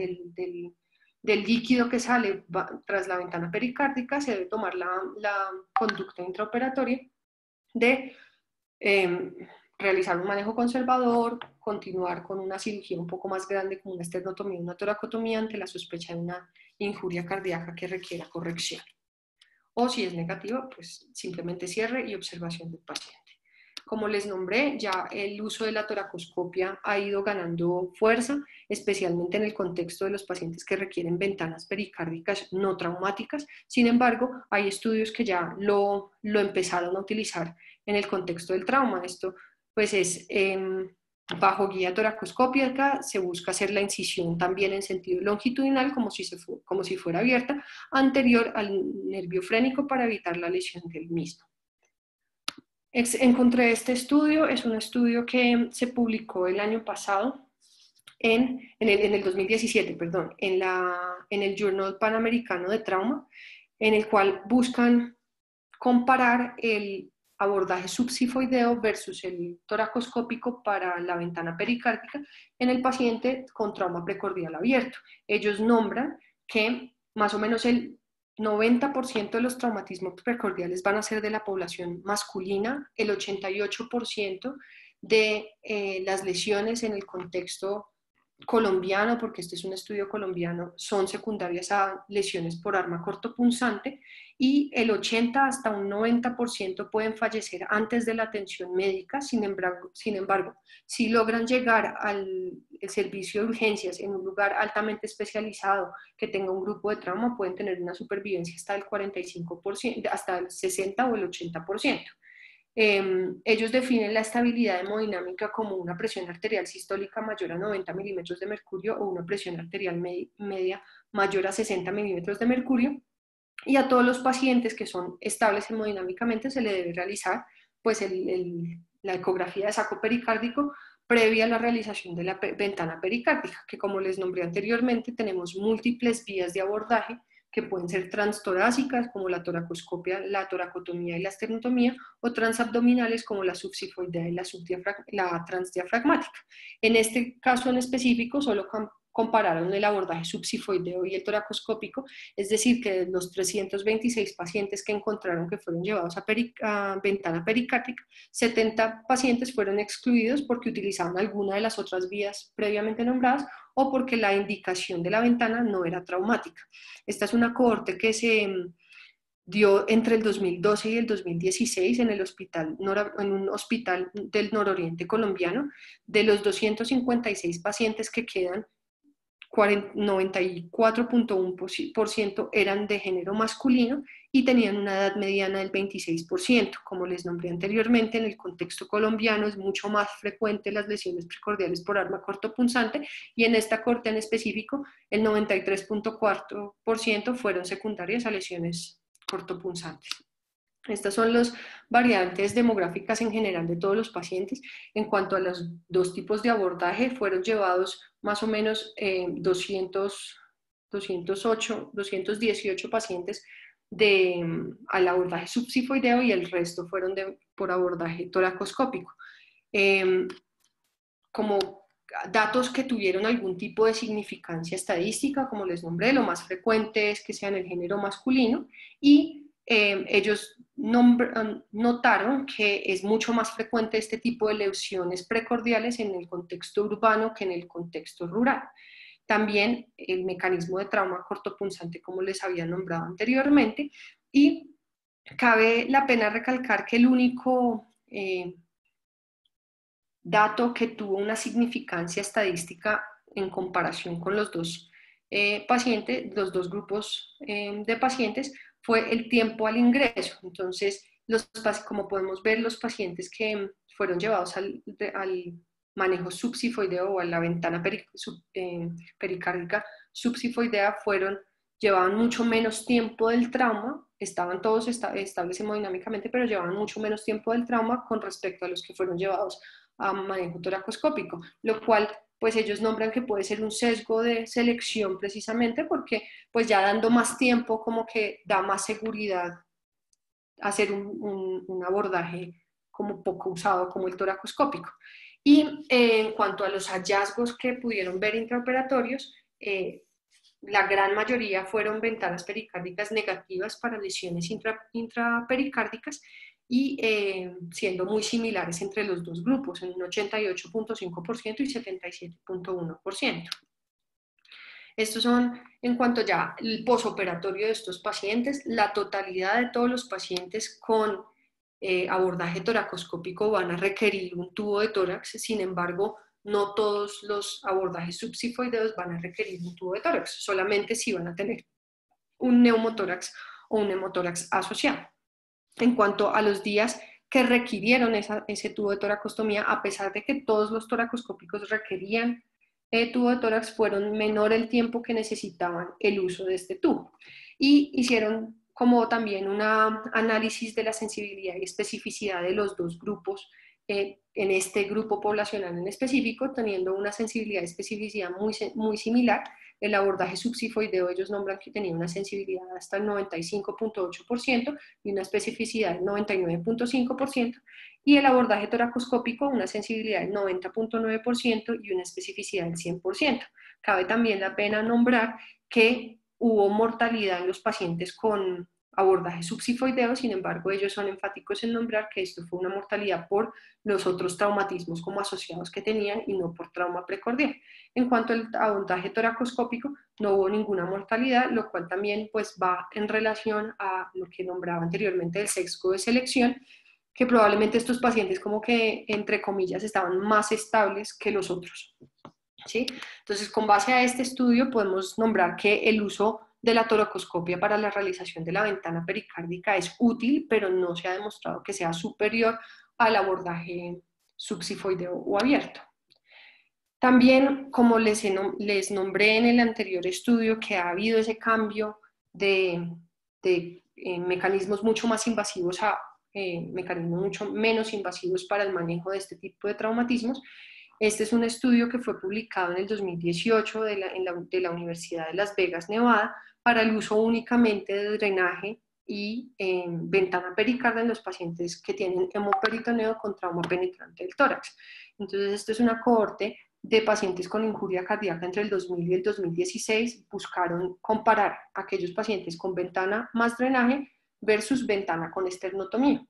del líquido que sale tras la ventana pericárdica, se debe tomar la conducta intraoperatoria de realizar un manejo conservador, continuar con una cirugía un poco más grande como una esternotomía, una toracotomía, ante la sospecha de una injuria cardíaca que requiera corrección. o si es negativa, pues simplemente cierre y observación del paciente. Como les nombré, ya el uso de la toracoscopia ha ido ganando fuerza, especialmente en el contexto de los pacientes que requieren ventanas pericárdicas no traumáticas. Sin embargo, hay estudios que ya lo empezaron a utilizar en el contexto del trauma. Esto pues es bajo guía toracoscópica, se busca hacer la incisión también en sentido longitudinal, como si fuera abierta, anterior al nervio frénico para evitar la lesión del mismo. Encontré este estudio, es un estudio que se publicó el año pasado, en el 2017, perdón, en el Journal Panamericano de Trauma, en el cual buscan comparar el abordaje subsifoideo versus el toracoscópico para la ventana pericárdica en el paciente con trauma precordial abierto. Ellos nombran que más o menos el 90% de los traumatismos precordiales van a ser de la población masculina, el 88% de las lesiones en el contexto colombiano, porque este es un estudio colombiano, son secundarias a lesiones por arma cortopunzante, y el 80 hasta un 90% pueden fallecer antes de la atención médica. Sin embargo, si logran llegar al servicio de urgencias en un lugar altamente especializado que tenga un grupo de trauma, pueden tener una supervivencia hasta el 45%, hasta el 60 o el 80%. Ellos definen la estabilidad hemodinámica como una presión arterial sistólica mayor a 90 milímetros de mercurio o una presión arterial media mayor a 60 milímetros de mercurio, y a todos los pacientes que son estables hemodinámicamente se le debe realizar pues la ecografía de saco pericárdico previa a la realización de la ventana pericárdica, que como les nombré anteriormente tenemos múltiples vías de abordaje que pueden ser transtorácicas como la toracoscopia, la toracotomía y la esternotomía, o transabdominales como la subsifoidea y la transdiafragmática. En este caso en específico solo compararon el abordaje subsifoideo y el toracoscópico, es decir, que de los 326 pacientes que encontraron que fueron llevados a ventana pericárdica, 70 pacientes fueron excluidos porque utilizaban alguna de las otras vías previamente nombradas o porque la indicación de la ventana no era traumática. Esta es una cohorte que se dio entre el 2012 y el 2016 en un hospital del nororiente colombiano. De los 256 pacientes que quedan, 94.1% eran de género masculino y tenían una edad mediana del 26%. Como les nombré anteriormente, en el contexto colombiano es mucho más frecuente las lesiones precordiales por arma cortopunzante, y en esta corte en específico el 93.4% fueron secundarias a lesiones cortopunzantes. Estas son las variantes demográficas en general de todos los pacientes. En cuanto a los dos tipos de abordaje, fueron llevados más o menos 218 pacientes al abordaje subsifoideo y el resto fueron por abordaje toracoscópico. Como datos que tuvieron algún tipo de significancia estadística, como les nombré, lo más frecuente es que sean el género masculino, y ellos notaron que es mucho más frecuente este tipo de lesiones precordiales en el contexto urbano que en el contexto rural. También el mecanismo de trauma cortopunzante, como les había nombrado anteriormente, y cabe la pena recalcar que el único dato que tuvo una significancia estadística en comparación con los dos los dos grupos de pacientes, fue el tiempo al ingreso. Entonces, como podemos ver, los pacientes que fueron llevados al manejo subsifoideo o a la ventana pericárdica subsifoidea llevaban mucho menos tiempo del trauma, estaban todos estables hemodinámicamente, pero llevaban mucho menos tiempo del trauma con respecto a los que fueron llevados a manejo toracoscópico, lo cual pues ellos nombran que puede ser un sesgo de selección precisamente porque pues ya dando más tiempo como que da más seguridad hacer un abordaje como poco usado como el toracoscópico. Y en cuanto a los hallazgos que pudieron ver intraoperatorios, la gran mayoría fueron ventanas pericárdicas negativas para lesiones intrapericárdicas, y siendo muy similares entre los dos grupos, en un 88.5% y 77.1%. Estos son, en cuanto ya el posoperatorio de estos pacientes, la totalidad de todos los pacientes con abordaje toracoscópico van a requerir un tubo de tórax, sin embargo, no todos los abordajes subsifoideos van a requerir un tubo de tórax, solamente si van a tener un neumotórax o un hemotórax asociado. En cuanto a los días que requirieron ese tubo de toracostomía, a pesar de que todos los toracoscópicos requerían tubo de tórax, fueron menor el tiempo que necesitaban el uso de este tubo. Y hicieron como también un análisis de la sensibilidad y especificidad de los dos grupos en este grupo poblacional en específico, teniendo una sensibilidad y especificidad muy similar. El abordaje subsifoideo, ellos nombran que tenía una sensibilidad hasta el 95.8% y una especificidad del 99.5%, y el abordaje toracoscópico una sensibilidad del 90.9% y una especificidad del 100%. Cabe también la pena nombrar que hubo mortalidad en los pacientes con abordaje subsifoideo, sin embargo ellos son enfáticos en nombrar que esto fue una mortalidad por los otros traumatismos como asociados que tenían y no por trauma precordial. En cuanto al abordaje toracoscópico, no hubo ninguna mortalidad, lo cual también pues va en relación a lo que nombraba anteriormente el sesgo de selección, que probablemente estos pacientes como que entre comillas estaban más estables que los otros. ¿Sí? Entonces, con base a este estudio podemos nombrar que el uso de la toracoscopia para la realización de la ventana pericárdica es útil, pero no se ha demostrado que sea superior al abordaje subsifoideo o abierto. También, como les nombré en el anterior estudio, que ha habido ese cambio de mecanismos mucho más invasivos a mecanismos mucho menos invasivos para el manejo de este tipo de traumatismos. Este es un estudio que fue publicado en el 2018 de la Universidad de Las Vegas, Nevada, para el uso únicamente de drenaje y ventana pericardia en los pacientes que tienen hemoperitoneo con trauma penetrante del tórax. Entonces, esto es una cohorte de pacientes con injuria cardíaca entre el 2000 y el 2016. Buscaron comparar aquellos pacientes con ventana más drenaje versus ventana con esternotomía.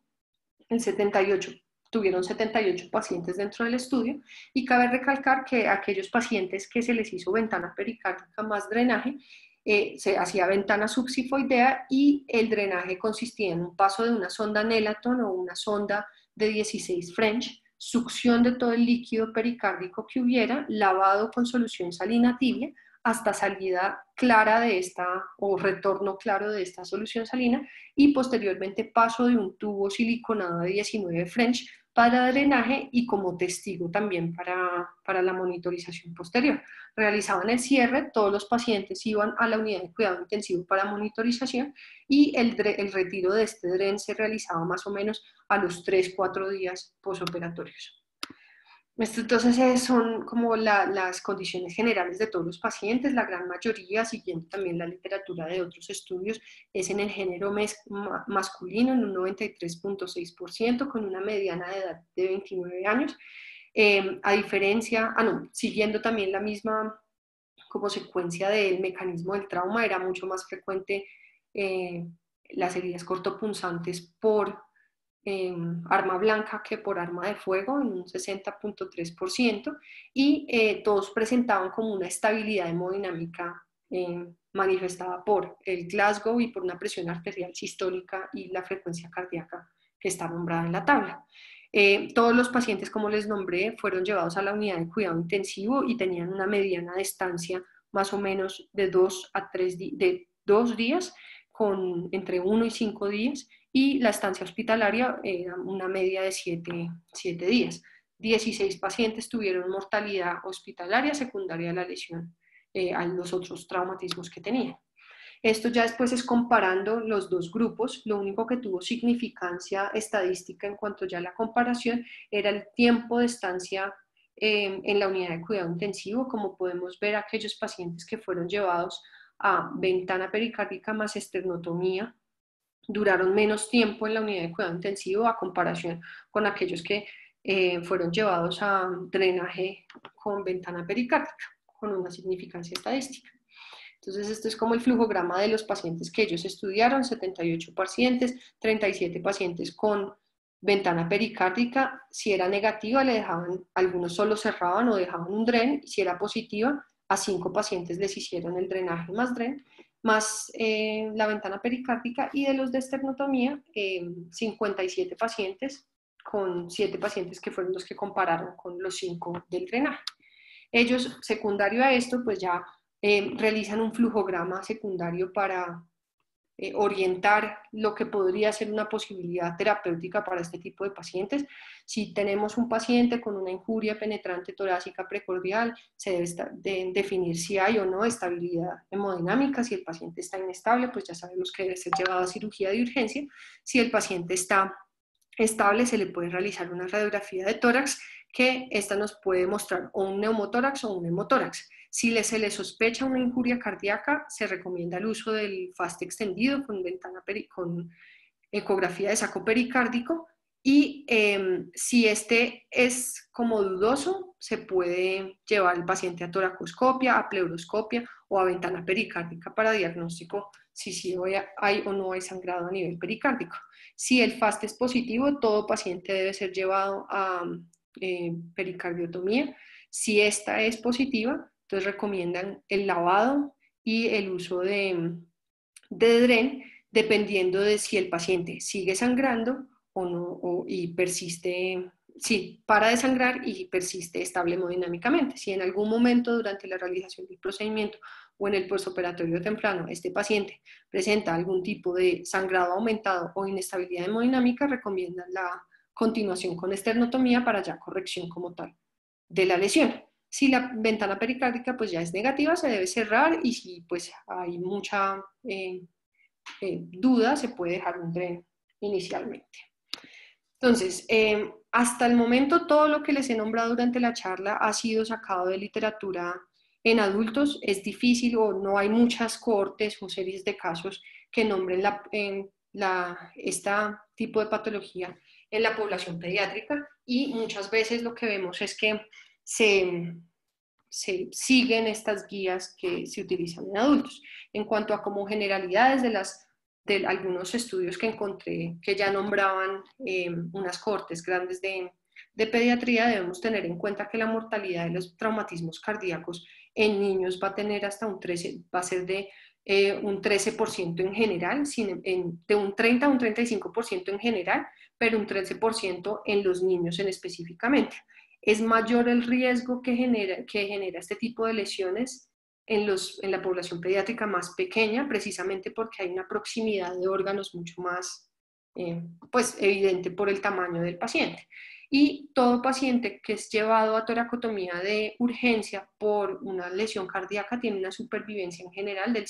Tuvieron 78 pacientes dentro del estudio, y cabe recalcar que aquellos pacientes que se les hizo ventana pericárdica más drenaje, se hacía ventana subsifoidea y el drenaje consistía en un paso de una sonda Nelaton o una sonda de 16 French, succión de todo el líquido pericárdico que hubiera, lavado con solución salina tibia, hasta salida clara de esta o retorno claro de esta solución salina, y posteriormente paso de un tubo siliconado de 19 French para drenaje y como testigo también para la monitorización posterior. Realizaban el cierre, todos los pacientes iban a la unidad de cuidado intensivo para monitorización, y el retiro de este dren se realizaba más o menos a los 3-4 días posoperatorios. Entonces son como las condiciones generales de todos los pacientes. La gran mayoría, siguiendo también la literatura de otros estudios, es en el género masculino, en un 93.6%, con una mediana de edad de 29 años. A diferencia, siguiendo también la misma como secuencia del mecanismo del trauma, era mucho más frecuente las heridas cortopunzantes por arma blanca que por arma de fuego, en un 60.3%, y todos presentaban como una estabilidad hemodinámica manifestada por el Glasgow y por una presión arterial sistólica y la frecuencia cardíaca que está nombrada en la tabla. Todos los pacientes, como les nombré, fueron llevados a la unidad de cuidado intensivo y tenían una mediana de estancia más o menos de 2 días, con entre 1 y 5 días, y la estancia hospitalaria era una media de 7 días. 16 pacientes tuvieron mortalidad hospitalaria secundaria a la lesión, a los otros traumatismos que tenían. Esto ya después es comparando los dos grupos. Lo único que tuvo significancia estadística en cuanto ya a la comparación era el tiempo de estancia en la unidad de cuidado intensivo. Como podemos ver, aquellos pacientes que fueron llevados a ventana pericárdica más esternotomía duraron menos tiempo en la unidad de cuidado intensivo a comparación con aquellos que fueron llevados a drenaje con ventana pericárdica, con una significancia estadística. Entonces, esto es como el flujograma de los pacientes que ellos estudiaron: 78 pacientes, 37 pacientes con ventana pericárdica. Si era negativa, le dejaban, algunos solo cerraban o dejaban un dren, y si era positiva, a 5 pacientes les hicieron el drenaje más DREN, más la ventana pericárdica, y de los de esternotomía, 57 pacientes, con 7 pacientes que fueron los que compararon con los 5 del drenaje. Ellos, secundario a esto, pues ya realizan un flujograma secundario para orientar lo que podría ser una posibilidad terapéutica para este tipo de pacientes. Si tenemos un paciente con una injuria penetrante torácica precordial, se debe definir si hay o no estabilidad hemodinámica. Si el paciente está inestable, pues ya sabemos que debe ser llevado a cirugía de urgencia. Si el paciente está estable, se le puede realizar una radiografía de tórax, que esta nos puede mostrar o un neumotórax o un hemotórax. Si se le sospecha una injuria cardíaca, se recomienda el uso del FAST extendido con ecografía de saco pericárdico, y si este es como dudoso, se puede llevar el paciente a toracoscopia, a pleuroscopia o a ventana pericárdica para diagnóstico si hay o no hay sangrado a nivel pericárdico. Si el FAST es positivo, todo paciente debe ser llevado a pericardiotomía. Si esta es positiva, entonces recomiendan el lavado y el uso de DREN, dependiendo de si el paciente sigue sangrando o no, y persiste, sí, para de sangrar y persiste estable hemodinámicamente. Si en algún momento durante la realización del procedimiento o en el postoperatorio temprano este paciente presenta algún tipo de sangrado aumentado o inestabilidad hemodinámica, recomiendan la continuación con esternotomía para ya corrección como tal de la lesión. Si la ventana pericárdica pues ya es negativa, se debe cerrar, y si pues hay mucha duda, se puede dejar un DREN inicialmente. Entonces, hasta el momento todo lo que les he nombrado durante la charla ha sido sacado de literatura en adultos. Es difícil, o no hay muchas cohortes o series de casos que nombren este tipo de patología en la población pediátrica, y muchas veces lo que vemos es que se siguen estas guías que se utilizan en adultos. En cuanto a como generalidades de algunos estudios que encontré que ya nombraban unas cohortes grandes de pediatría, debemos tener en cuenta que la mortalidad de los traumatismos cardíacos en niños va a tener hasta va a ser de un 13% en general, de un 30 a un 35% en general, pero un 13% en los niños específicamente. Es mayor el riesgo que genera este tipo de lesiones en la población pediátrica más pequeña, precisamente porque hay una proximidad de órganos mucho más pues, evidente por el tamaño del paciente. Y todo paciente que es llevado a toracotomía de urgencia por una lesión cardíaca tiene una supervivencia en general del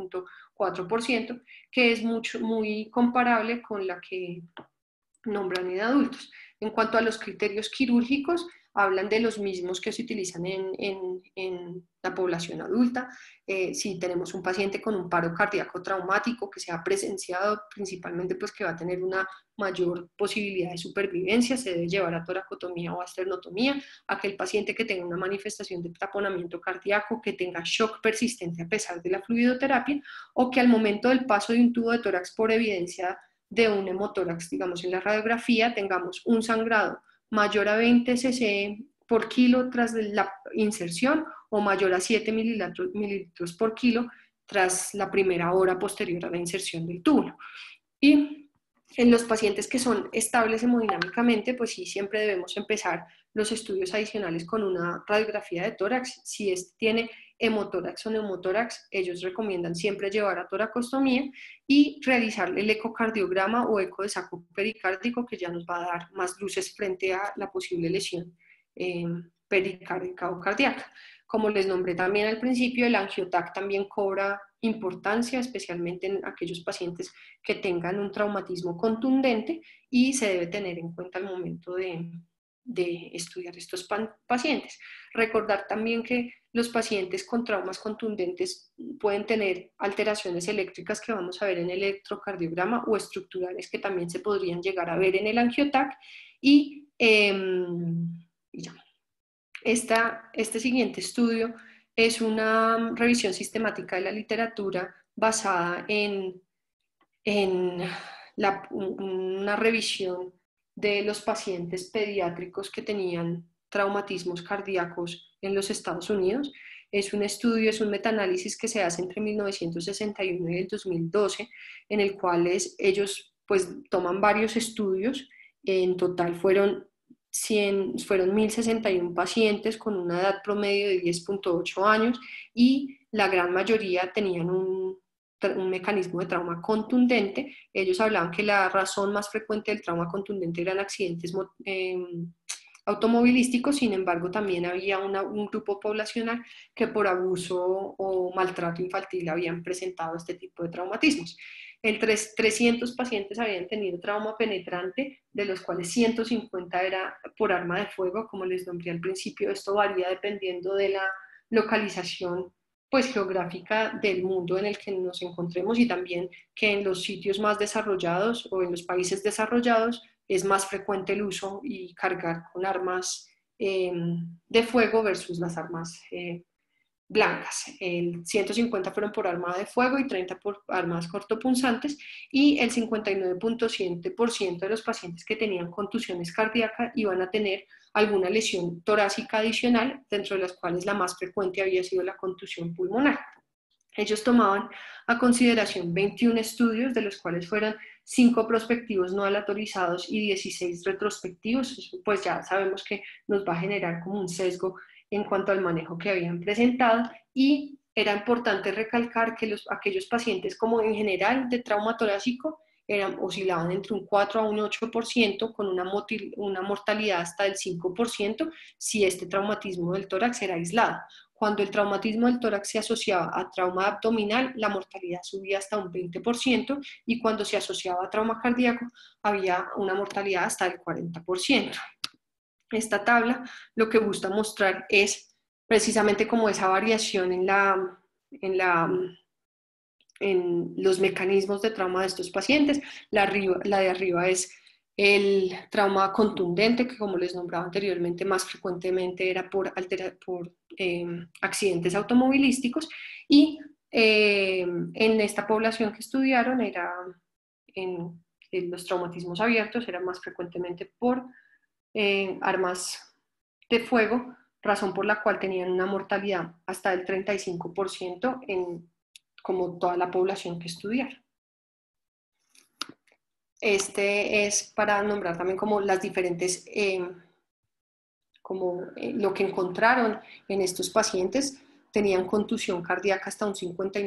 7.4%, que es muy comparable con la que nombran en adultos. En cuanto a los criterios quirúrgicos, hablan de los mismos que se utilizan en la población adulta. Si tenemos un paciente con un paro cardíaco traumático que se ha presenciado, principalmente pues que va a tener una mayor posibilidad de supervivencia, se debe llevar a toracotomía o a esternotomía. Aquel paciente que tenga una manifestación de taponamiento cardíaco, que tenga shock persistente a pesar de la fluidoterapia, o que al momento del paso de un tubo de tórax por evidencia de un hemotórax, digamos en la radiografía, tengamos un sangrado mayor a 20 cc por kilo tras la inserción, o mayor a 7 mililitros por kilo tras la primera hora posterior a la inserción del túbulo. Y en los pacientes que son estables hemodinámicamente, pues sí, siempre debemos empezar los estudios adicionales con una radiografía de tórax. Si este tiene hemotórax o neumotórax, ellos recomiendan siempre llevar a toracostomía y realizar el ecocardiograma o eco de saco pericárdico, que ya nos va a dar más luces frente a la posible lesión pericárdica o cardíaca. Como les nombré también al principio, el angiotac también cobra importancia, especialmente en aquellos pacientes que tengan un traumatismo contundente, y se debe tener en cuenta al momento de estudiar estos pacientes. Recordar también que los pacientes con traumas contundentes pueden tener alteraciones eléctricas que vamos a ver en el electrocardiograma, o estructurales que también se podrían llegar a ver en el angiotac. Y ya. Este siguiente estudio es una revisión sistemática de la literatura basada en una revisión de los pacientes pediátricos que tenían traumatismos cardíacos en los Estados Unidos. Es un estudio, es un metaanálisis que se hace entre 1961 y el 2012, en el cual ellos pues toman varios estudios. En total fueron 1.061 pacientes con una edad promedio de 10.8 años y la gran mayoría tenían un mecanismo de trauma contundente. Ellos hablaban que la razón más frecuente del trauma contundente eran accidentes automovilísticos. Sin embargo, también había un grupo poblacional que por abuso o maltrato infantil habían presentado este tipo de traumatismos. 300 pacientes habían tenido trauma penetrante, de los cuales 150 era por arma de fuego. Como les nombré al principio, esto varía dependiendo de la localización pues geográfica del mundo en el que nos encontremos, y también que en los sitios más desarrollados o en los países desarrollados es más frecuente el uso y cargar con armas de fuego versus las armas blancas. El 150 fueron por arma de fuego y 30 por armas cortopunzantes, y el 59.7% de los pacientes que tenían contusiones cardíacas iban a tener alguna lesión torácica adicional, dentro de las cuales la más frecuente había sido la contusión pulmonar. Ellos tomaban a consideración 21 estudios, de los cuales fueron 5 prospectivos no aleatorizados y 16 retrospectivos. Pues ya sabemos que nos va a generar como un sesgo en cuanto al manejo que habían presentado, y era importante recalcar que aquellos pacientes, como en general de trauma torácico, oscilaban entre un 4 a un 8%, con una mortalidad hasta del 5% si este traumatismo del tórax era aislado. Cuando el traumatismo del tórax se asociaba a trauma abdominal, la mortalidad subía hasta un 20%, y cuando se asociaba a trauma cardíaco, había una mortalidad hasta el 40%. Esta tabla lo que busca mostrar es precisamente como esa variación en los mecanismos de trauma de estos pacientes. La de arriba es el trauma contundente, que como les nombraba anteriormente, más frecuentemente era por accidentes automovilísticos, y en esta población que estudiaron en los traumatismos abiertos era más frecuentemente por armas de fuego, razón por la cual tenían una mortalidad hasta del 35% en como toda la población que estudiaron. Este es para nombrar también como las diferentes, lo que encontraron en estos pacientes. Tenían contusión cardíaca hasta un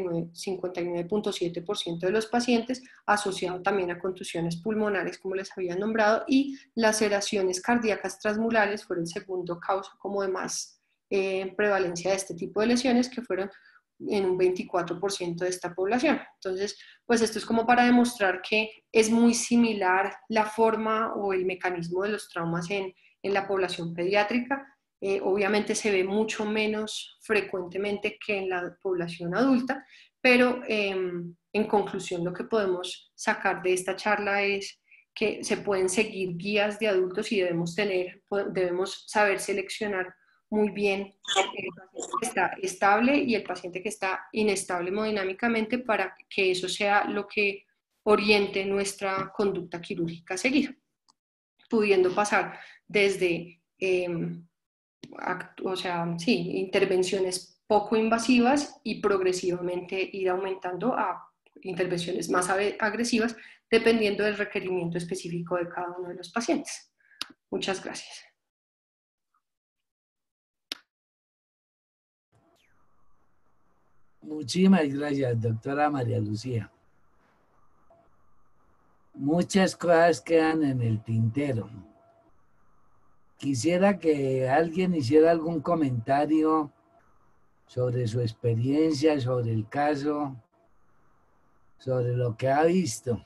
59.7% de los pacientes, asociado también a contusiones pulmonares, como les había nombrado, y laceraciones cardíacas transmurales fueron el segundo causa como de más prevalencia de este tipo de lesiones, que fueron en un 24% de esta población. Entonces, pues esto es como para demostrar que es muy similar la forma o el mecanismo de los traumas en la población pediátrica. Obviamente se ve mucho menos frecuentemente que en la población adulta, pero en conclusión lo que podemos sacar de esta charla es que se pueden seguir guías de adultos, y debemos saber seleccionar muy bien el paciente que está estable y el paciente que está inestable hemodinámicamente, para que eso sea lo que oriente nuestra conducta quirúrgica a seguir, pudiendo pasar desde intervenciones poco invasivas y progresivamente ir aumentando a intervenciones más agresivas, dependiendo del requerimiento específico de cada uno de los pacientes. Muchas gracias. Muchísimas gracias, doctora María Lucía. Muchas cosas quedan en el tintero. Quisiera que alguien hiciera algún comentario sobre su experiencia, sobre el caso, sobre lo que ha visto.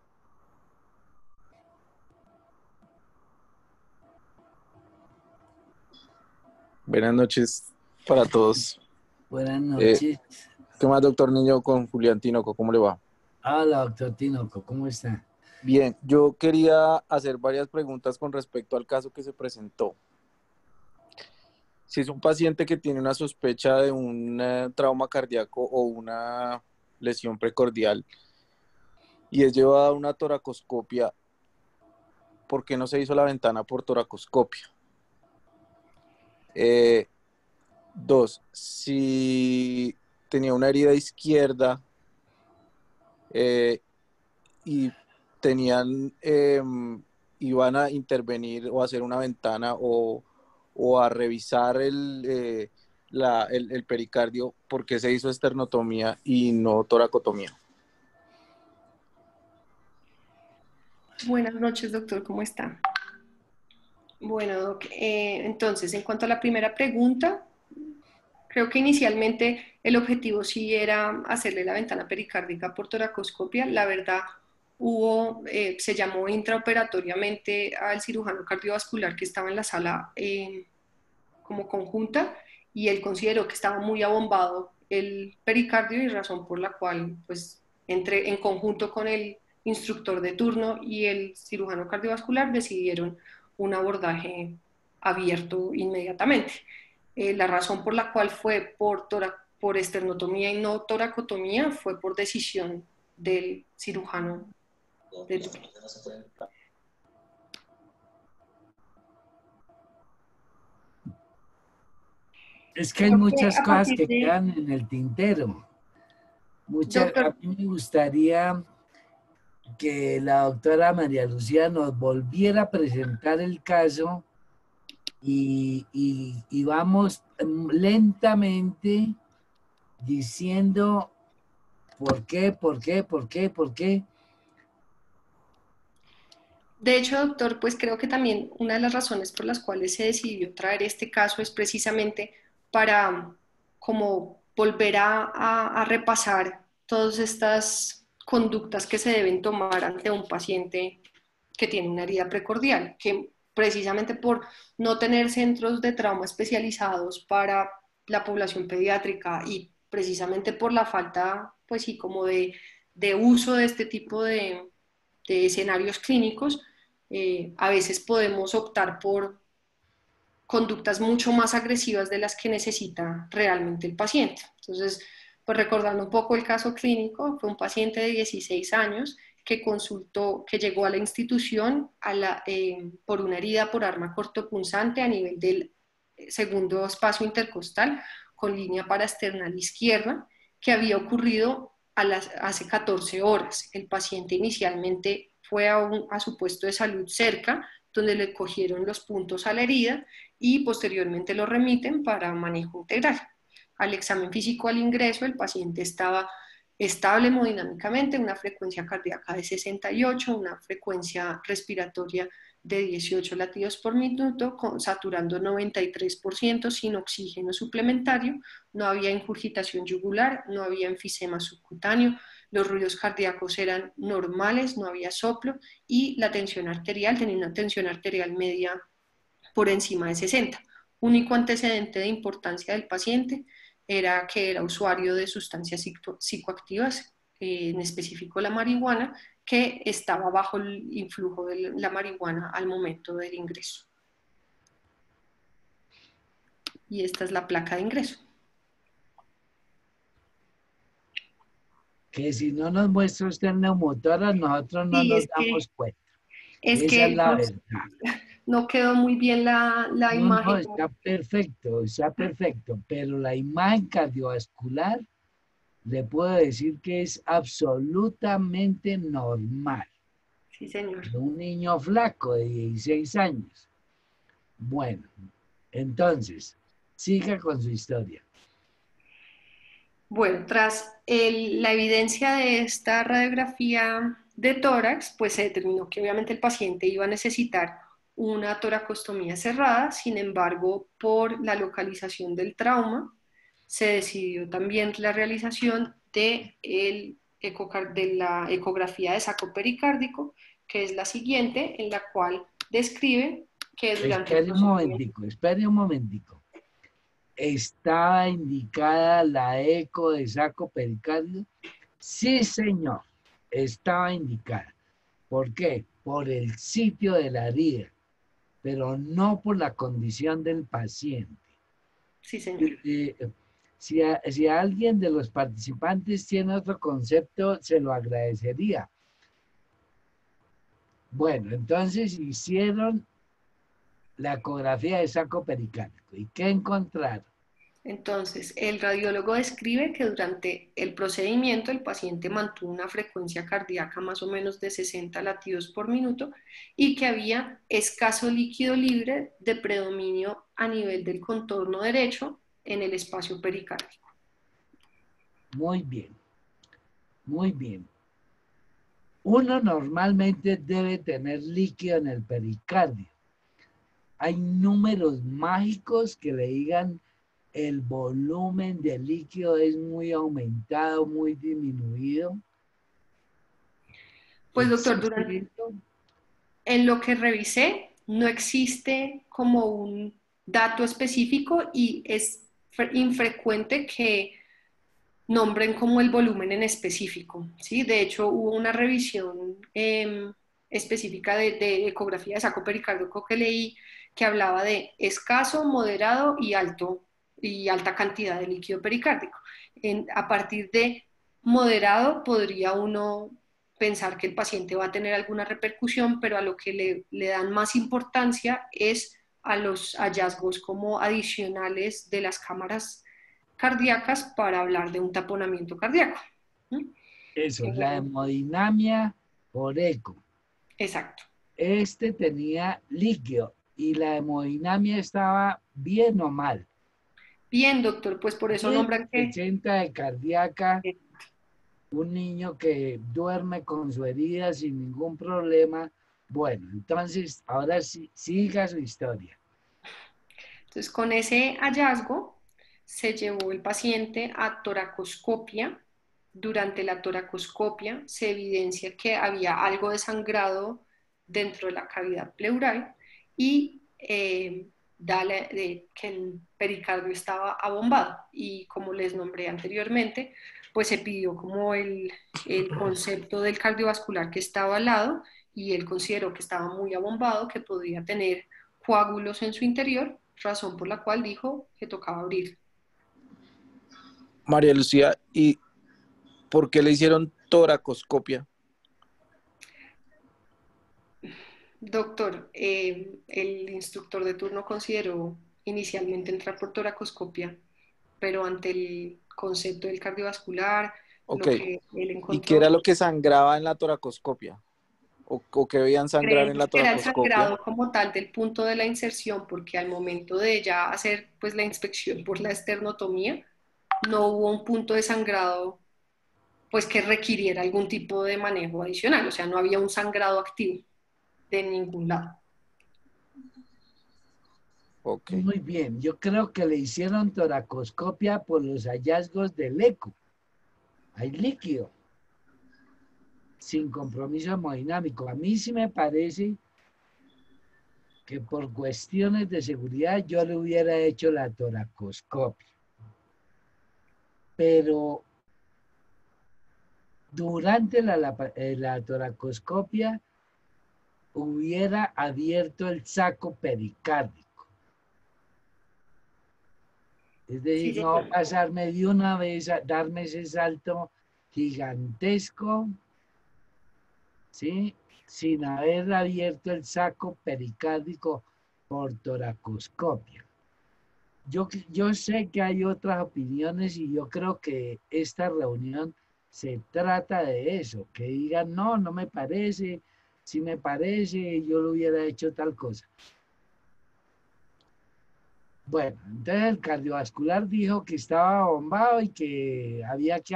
Buenas noches para todos. Buenas noches. ¿Qué más, doctor Niño, con Julián Tinoco? ¿Cómo le va? Hola, doctor Tinoco, ¿cómo está? Bien, yo quería hacer varias preguntas con respecto al caso que se presentó. Si es un paciente que tiene una sospecha de un trauma cardíaco o una lesión precordial y es llevado a una toracoscopia, ¿por qué no se hizo la ventana por toracoscopia? Dos, si tenía una herida izquierda y tenían, iban a intervenir o a hacer una ventana o a revisar el pericardio, ¿por qué se hizo esternotomía y no toracotomía? Buenas noches, doctor, ¿cómo está? Bueno, doc, entonces, en cuanto a la primera pregunta, creo que inicialmente el objetivo sí era hacerle la ventana pericárdica por toracoscopia. La verdad, se llamó intraoperatoriamente al cirujano cardiovascular que estaba en la sala como conjunta y él consideró que estaba muy abombado el pericardio y razón por la cual, pues, entre en conjunto con el instructor de turno y el cirujano cardiovascular decidieron un abordaje abierto inmediatamente. La razón por la cual fue por esternotomía y no toracotomía fue por decisión del cirujano de turno. Es que hay Creo que muchas a cosas partir que de, quedan en el tintero. A doctor, mí me gustaría que la doctora María Lucía nos volviera a presentar el caso y vamos lentamente diciendo por qué, por qué, por qué, por qué. de hecho, doctor, pues creo que también una de las razones por las cuales se decidió traer este caso es precisamente para como volver a repasar todas estas conductas que se deben tomar ante un paciente que tiene una herida precordial, que precisamente por no tener centros de trauma especializados para la población pediátrica y precisamente por la falta, pues sí, como de uso de este tipo de escenarios clínicos, a veces podemos optar por conductas mucho más agresivas de las que necesita realmente el paciente. Entonces, pues recordando un poco el caso clínico, fue un paciente de 16 años que consultó, que llegó a la institución por una herida por arma cortopunzante a nivel del segundo espacio intercostal con línea paraesternal izquierda, que había ocurrido hace 14 horas. El paciente inicialmente fue a su puesto de salud cerca, donde le cogieron los puntos a la herida y posteriormente lo remiten para manejo integral. Al examen físico al ingreso, el paciente estaba estable hemodinámicamente, una frecuencia cardíaca de 68, una frecuencia respiratoria de 18 latidos por minuto, saturando 93% sin oxígeno suplementario, no había ingurgitación yugular, no había enfisema subcutáneo, los ruidos cardíacos eran normales, no había soplo y la tensión arterial tenía una tensión arterial media por encima de 60. Único antecedente de importancia del paciente era que era usuario de sustancias psicoactivas, en específico la marihuana, que estaba bajo el influjo de la marihuana al momento del ingreso. Y esta es la placa de ingreso. Que si no nos muestra usted el neumotórax, nosotros no Sí, nos damos cuenta. es Esa es que la verdad. no quedó muy bien la No, no, imagen. está perfecto, pero la imagen cardiovascular le puedo decir que es absolutamente normal. Sí, señor. De un niño flaco de 16 años. Bueno, entonces, siga con su historia. Bueno, tras la evidencia de esta radiografía de tórax, pues se determinó que obviamente el paciente iba a necesitar una toracostomía cerrada. Sin embargo, por la localización del trauma, se decidió también la realización de la ecografía de saco pericárdico, que es la siguiente, en la cual describe que durante el procedimiento... Espere un momentico. ¿Estaba indicada la eco de saco pericardio? Sí, señor, estaba indicada. ¿Por qué? Por el sitio de la herida, pero no por la condición del paciente. Sí, señor. Si alguien de los participantes tiene otro concepto, se lo agradecería. Bueno, entonces hicieron la ecografía de saco pericárdico. ¿Y qué encontraron? Entonces, el radiólogo describe que durante el procedimiento el paciente mantuvo una frecuencia cardíaca más o menos de 60 latidos por minuto y que había escaso líquido libre de predominio a nivel del contorno derecho en el espacio pericárdico. Muy bien, muy bien. Uno normalmente debe tener líquido en el pericardio. Hay números mágicos que le digan el volumen de líquido es muy aumentado, muy disminuido. Pues doctor, ¿Existe esto? en lo que revisé no existe como un dato específico y es infrecuente que nombren como el volumen en específico, ¿sí? De hecho, hubo una revisión específica de ecografía de saco pericárdico que leí que hablaba de escaso, moderado y alto y alta cantidad de líquido pericárdico. A partir de moderado podría uno pensar que el paciente va a tener alguna repercusión, pero a lo que le dan más importancia es a los hallazgos como adicionales de las cámaras cardíacas para hablar de un taponamiento cardíaco. Eso, la hemodinamia por eco. Exacto. Este tenía líquido y la hemodinamia estaba bien o mal. Bien, doctor, pues por eso Bien, nombran que... 80 de cardíaca, un niño que duerme con su herida sin ningún problema. Bueno, entonces ahora sí, siga su historia. Entonces, con ese hallazgo se llevó el paciente a toracoscopia. Durante la toracoscopia se evidencia que había algo de sangrado dentro de la cavidad pleural y que el pericardio estaba abombado. Y como les nombré anteriormente, pues se pidió como el concepto del cardiovascular que estaba al lado y él consideró que estaba muy abombado, que podía tener coágulos en su interior, razón por la cual dijo que tocaba abrir. María Lucía, ¿y por qué le hicieron toracoscopia? Doctor, el instructor de turno consideró inicialmente entrar por toracoscopia, pero ante el concepto del cardiovascular, Ok, lo que él ¿y qué era encontró, lo que sangraba en la toracoscopia? ¿O que veían sangrar en creemos la que era el toracoscopia? sangrado como tal del punto de la inserción, porque al momento de ya hacer pues la inspección por la esternotomía, no hubo un punto de sangrado pues que requiriera algún tipo de manejo adicional, o sea, no había un sangrado activo de ningún lado. Ok. Muy bien, yo creo que le hicieron toracoscopia por los hallazgos del eco. Hay líquido, sin compromiso hemodinámico. A mí sí me parece que por cuestiones de seguridad yo le hubiera hecho la toracoscopia. Pero durante la toracoscopia hubiera abierto el saco pericárdico. Es Sí, decir, no señor. pasarme de una vez a darme ese salto gigantesco, ¿sí? Sin haber abierto el saco pericárdico por toracoscopia. Yo sé que hay otras opiniones y yo creo que esta reunión se trata de eso, que digan, no, no me parece, si me parece, yo lo hubiera hecho tal cosa. Bueno, entonces el cardiovascular dijo que estaba bombado y que había que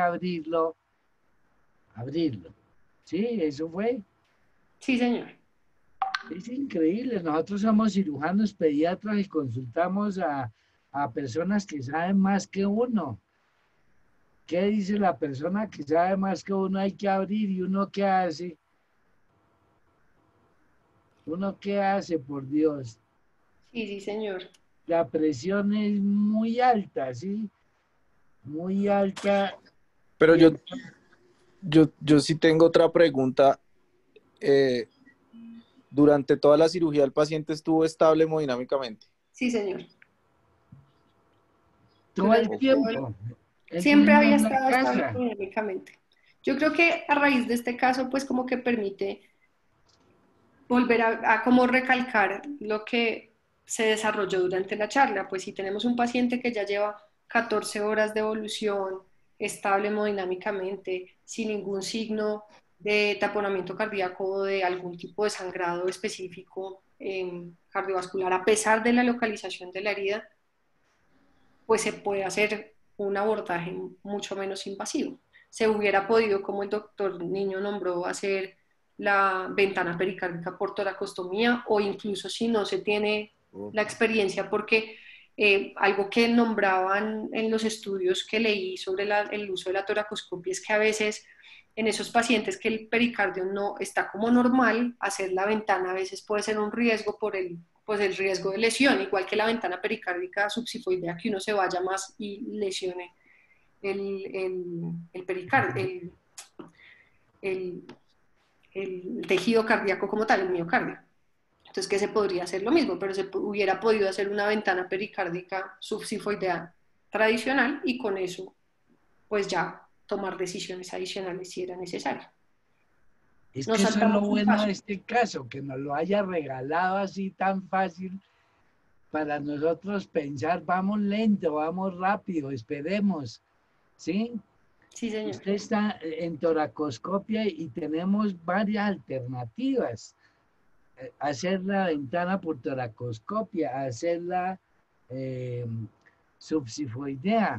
abrirlo. Sí, eso fue. Sí, señor. Es increíble, nosotros somos cirujanos pediatras y consultamos a personas que saben más que uno. ¿Qué dice la persona que sabe más que uno? Hay que abrir y uno qué hace. Uno qué hace, por Dios. Sí, sí, señor. La presión es muy alta, ¿sí? Muy alta. Pero Y yo sí tengo otra pregunta. Eh, Durante toda la cirugía el paciente estuvo estable hemodinámicamente. Sí, señor. todo el Durante todo tiempo. Él siempre durmió había en la estado estable casa. hemodinámicamente. Yo creo que a raíz de este caso, pues como que permite volver a como recalcar lo que se desarrolló durante la charla. Pues si tenemos un paciente que ya lleva 14 horas de evolución, estable hemodinámicamente, sin ningún signo de taponamiento cardíaco o de algún tipo de sangrado específico cardiovascular, a pesar de la localización de la herida, pues se puede hacer un abordaje mucho menos invasivo. Se hubiera podido, como el doctor Niño nombró, hacer la ventana pericárdica por toracostomía, o incluso si no se tiene la experiencia, porque algo que nombraban en los estudios que leí sobre el uso de la toracoscopia es que a veces en esos pacientes que el pericardio no está como normal, hacer la ventana a veces puede ser un riesgo por pues el riesgo de lesión, igual que la ventana pericárdica subsifoidea, que uno se vaya más y lesione el pericardio, el, el tejido cardíaco como tal, el miocardio. Entonces, que se podría hacer lo mismo, pero se hubiera podido hacer una ventana pericárdica subsifoidea tradicional y con eso, pues ya tomar decisiones adicionales si era necesario. Es Nos que eso es lo saltamos un bueno paso. de este caso, que nos lo haya regalado así tan fácil para nosotros pensar, vamos lento, vamos rápido, esperemos, ¿sí? Sí, señor. Usted está en toracoscopia y tenemos varias alternativas. Hacer la ventana por toracoscopia, hacer la subsifoidea,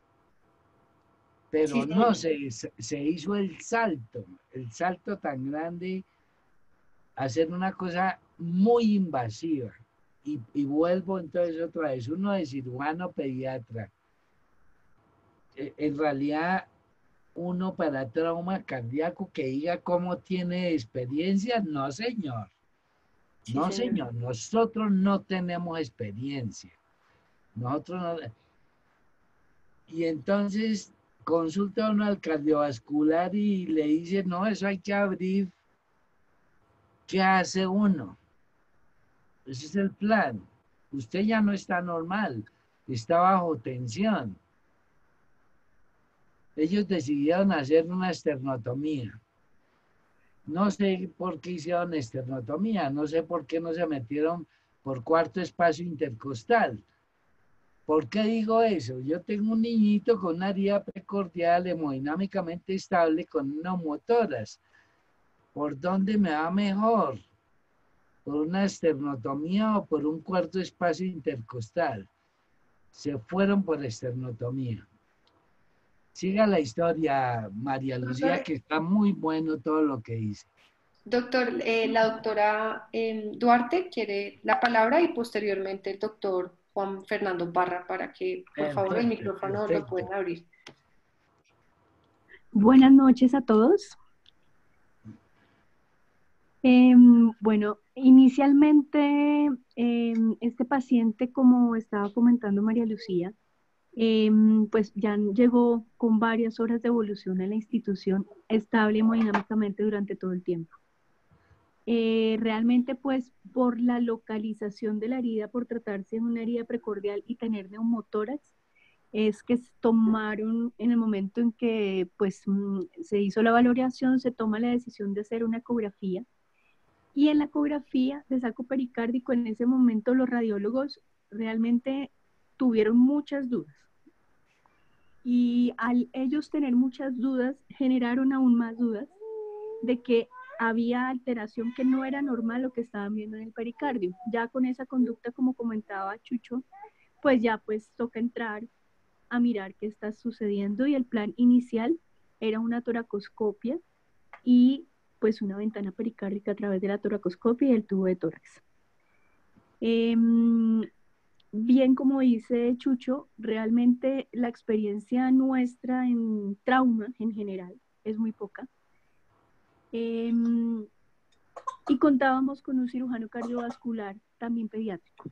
Sí, pero no señor. se hizo el salto tan grande, hacer una cosa muy invasiva. Y vuelvo entonces otra vez, uno de cirujano pediatra. En realidad, uno para trauma cardíaco que diga cómo tiene experiencia, no señor. Sí, No, señor. señor, nosotros no tenemos experiencia. Nosotros no. Y entonces consulta uno al cardiovascular y le dice, no, eso hay que abrir. ¿Qué hace uno? Ese es el plan. Usted ya no está normal, está bajo tensión. Ellos decidieron hacer una esternotomía. No sé por qué hicieron esternotomía, no sé por qué no se metieron por cuarto espacio intercostal. ¿Por qué digo eso? Yo tengo un niñito con una herida precordial hemodinámicamente estable con neumotoras. ¿Por dónde me va mejor? ¿Por una esternotomía o por un cuarto espacio intercostal? Se fueron por esternotomía. Siga la historia, María Lucía, Doctor, que está muy bueno todo lo que dice. doctor, la doctora Duarte quiere la palabra y posteriormente el doctor Juan Fernando Parra para que, por favor, el Perfecto, micrófono lo perfecto. pueden abrir. Buenas noches a todos. Bueno, inicialmente este paciente, como estaba comentando María Lucía, pues ya llegó con varias horas de evolución en la institución, estable hemodinámicamente durante todo el tiempo. Realmente, pues por la localización de la herida, por tratarse de una herida precordial y tener neumotórax, es que tomaron en el momento en que pues se hizo la valoración, se toma la decisión de hacer una ecografía. Y en la ecografía de saco pericárdico, en ese momento los radiólogos realmente tuvieron muchas dudas. Y al ellos tener muchas dudas, generaron aún más dudas de que había alteración que no era normal lo que estaban viendo en el pericardio. Ya con esa conducta, como comentaba Chucho, pues ya pues toca entrar a mirar qué está sucediendo, y el plan inicial era una toracoscopia y pues una ventana pericárdica a través de la toracoscopia y el tubo de tórax. Bien, como dice Chucho, realmente la experiencia nuestra en trauma en general es muy poca. Y contábamos con un cirujano cardiovascular también pediátrico.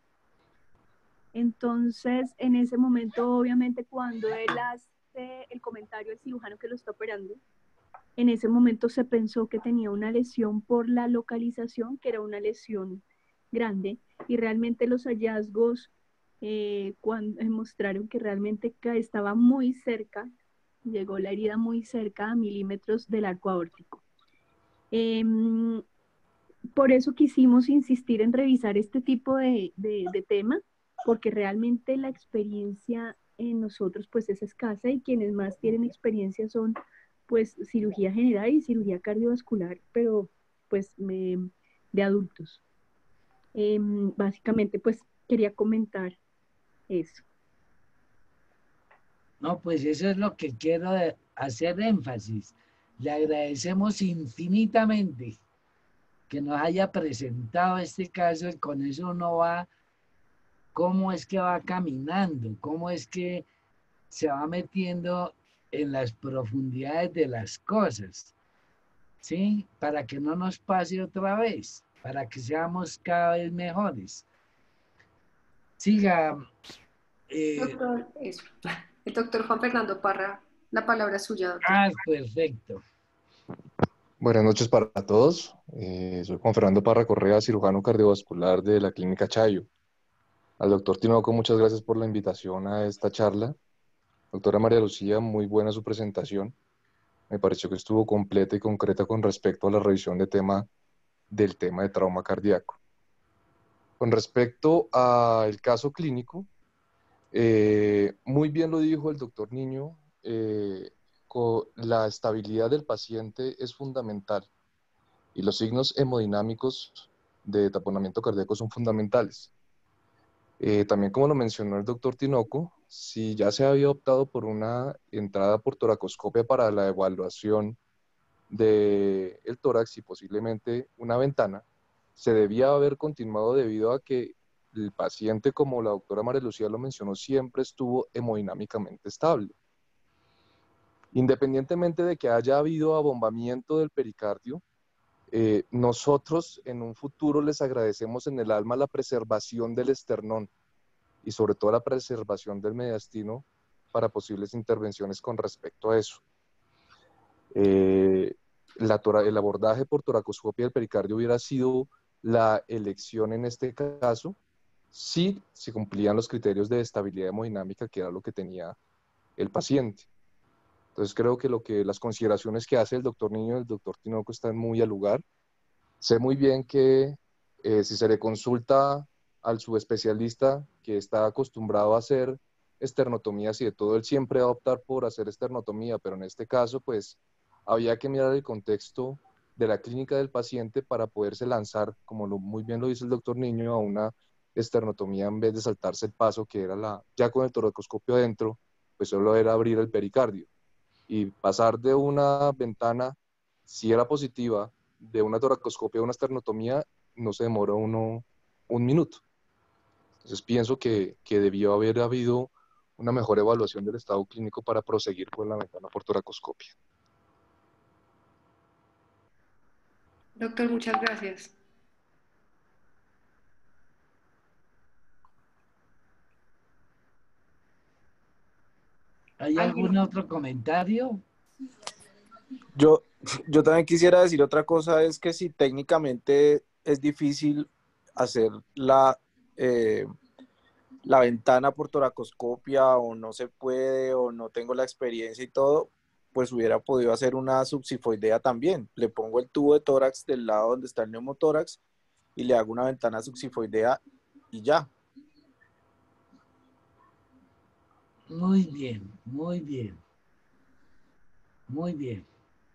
Entonces, en ese momento, obviamente, cuando él hace el comentario al cirujano que lo está operando, en ese momento se pensó que tenía una lesión por la localización, que era una lesión grande, y realmente los hallazgos mostraron que realmente estaba muy cerca, llegó la herida muy cerca a milímetros del arco aórtico. Por eso quisimos insistir en revisar este tipo de tema, porque realmente la experiencia en nosotros pues es escasa y quienes más tienen experiencia son pues cirugía general y cirugía cardiovascular, pero pues de adultos. Básicamente pues quería comentar eso. No, pues eso es lo que quiero hacer énfasis. Le agradecemos infinitamente que nos haya presentado este caso y con eso uno va, cómo es que va caminando, cómo es que se va metiendo en las profundidades de las cosas, ¿sí? Para que no nos pase otra vez, para que seamos cada vez mejores. Siga. Doctor, eso. El doctor Juan Fernando Parra, la palabra es suya, doctor. Perfecto. Buenas noches para todos. Soy Juan Fernando Parra Correa, cirujano cardiovascular de la Clínica Chayo. Al doctor Tinoco, muchas gracias por la invitación a esta charla. Doctora María Lucía, muy buena su presentación. Me pareció que estuvo completa y concreta con respecto a la revisión del tema de trauma cardíaco. Con respecto al caso clínico, muy bien lo dijo el doctor Niño, la estabilidad del paciente es fundamental y los signos hemodinámicos de taponamiento cardíaco son fundamentales. También como lo mencionó el doctor Tinoco, si ya se había optado por una entrada por toracoscopia para la evaluación del tórax y posiblemente una ventana, se debía haber continuado debido a que el paciente, como la doctora María Lucía lo mencionó, siempre estuvo hemodinámicamente estable. Independientemente de que haya habido abombamiento del pericardio, nosotros en un futuro les agradecemos en el alma la preservación del esternón y sobre todo la preservación del mediastino para posibles intervenciones con respecto a eso. El abordaje por toracoscopia del pericardio hubiera sido la elección en este caso si se cumplían los criterios de estabilidad hemodinámica, que era lo que tenía el paciente. Entonces creo que las consideraciones que hace el doctor Niño y el doctor Tinoco están muy al lugar. Sé muy bien que si se le consulta al subespecialista que está acostumbrado a hacer esternotomías y de todo, él siempre va a optar por hacer esternotomía, pero en este caso, pues, había que mirar el contexto de la clínica del paciente para poderse lanzar, como muy bien lo dice el doctor Niño, a una esternotomía en vez de saltarse el paso que era ya con el toracoscopio adentro, pues solo era abrir el pericardio y pasar de una ventana, si era positiva, de una toracoscopia a una esternotomía, no se demoró un minuto. Entonces pienso que debió haber habido una mejor evaluación del estado clínico para proseguir con la ventana por toracoscopia. Doctor, muchas gracias. ¿Hay algún otro comentario? Yo, yo también quisiera decir otra cosa, es que si técnicamente es difícil hacer la ventana por toracoscopia o no se puede o no tengo la experiencia y todo, pues hubiera podido hacer una subsifoidea también. Le pongo el tubo de tórax del lado donde está el neumotórax y le hago una ventana subsifoidea y ya. Muy bien, muy bien. Muy bien.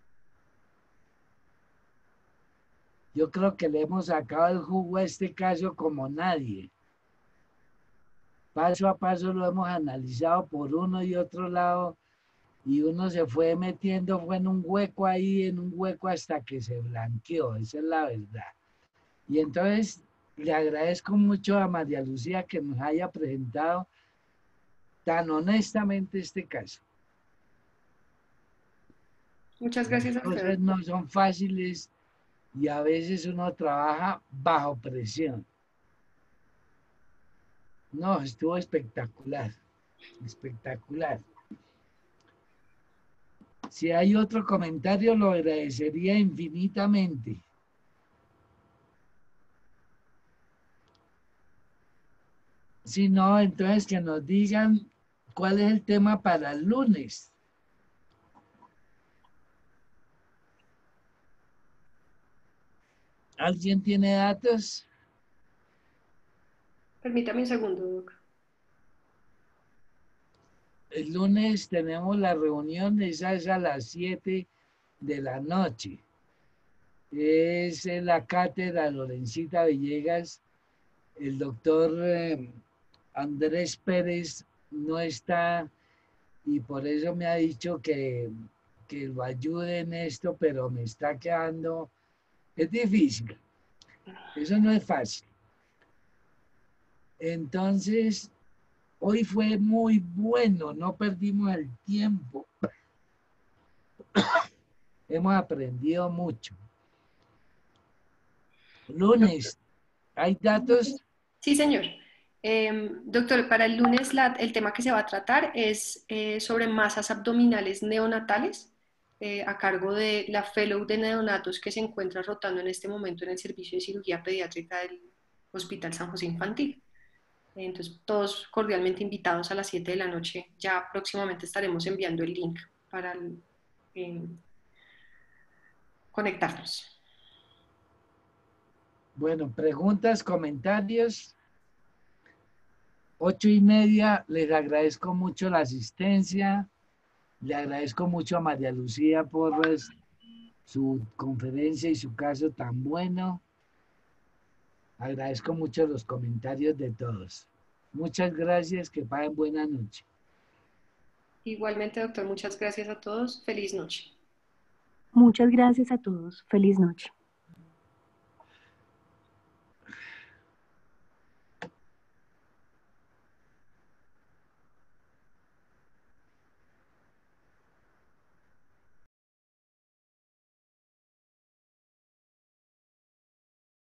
Yo creo que le hemos sacado el jugo a este caso como nadie. Paso a paso lo hemos analizado por uno y otro lado y uno se fue metiendo, fue en un hueco ahí, en un hueco hasta que se blanqueó, esa es la verdad. Y entonces le agradezco mucho a María Lucía que nos haya presentado tan honestamente este caso. Muchas Las gracias a cosas ustedes. no son fáciles y a veces uno trabaja bajo presión. No, estuvo espectacular, espectacular. Si hay otro comentario, lo agradecería infinitamente. Si no, entonces que nos digan cuál es el tema para el lunes. ¿Alguien tiene datos? Permítame un segundo, Doc. el lunes tenemos la reunión, esa es a las 7 de la noche. Es en la cátedra Lorencita Villegas. El doctor Andrés Pérez no está y por eso me ha dicho que lo ayude en esto, pero me está quedando, es difícil, eso no es fácil. Entonces, hoy fue muy bueno, no perdimos el tiempo. Hemos aprendido mucho. Lunes, ¿hay datos? Sí, señor. Doctor, para el lunes el tema que se va a tratar es sobre masas abdominales neonatales a cargo de la Fellow de Neonatos que se encuentra rotando en este momento en el servicio de cirugía pediátrica del Hospital San José Infantil. Entonces, todos cordialmente invitados a las 7 de la noche. Ya próximamente estaremos enviando el link para conectarnos. Bueno, preguntas, comentarios. 8:30, les agradezco mucho la asistencia, le agradezco mucho a María Lucía por su conferencia y su caso tan bueno. Agradezco mucho los comentarios de todos. Muchas gracias, que pasen buena noche. Igualmente, doctor, muchas gracias a todos. Feliz noche. Muchas gracias a todos. Feliz noche.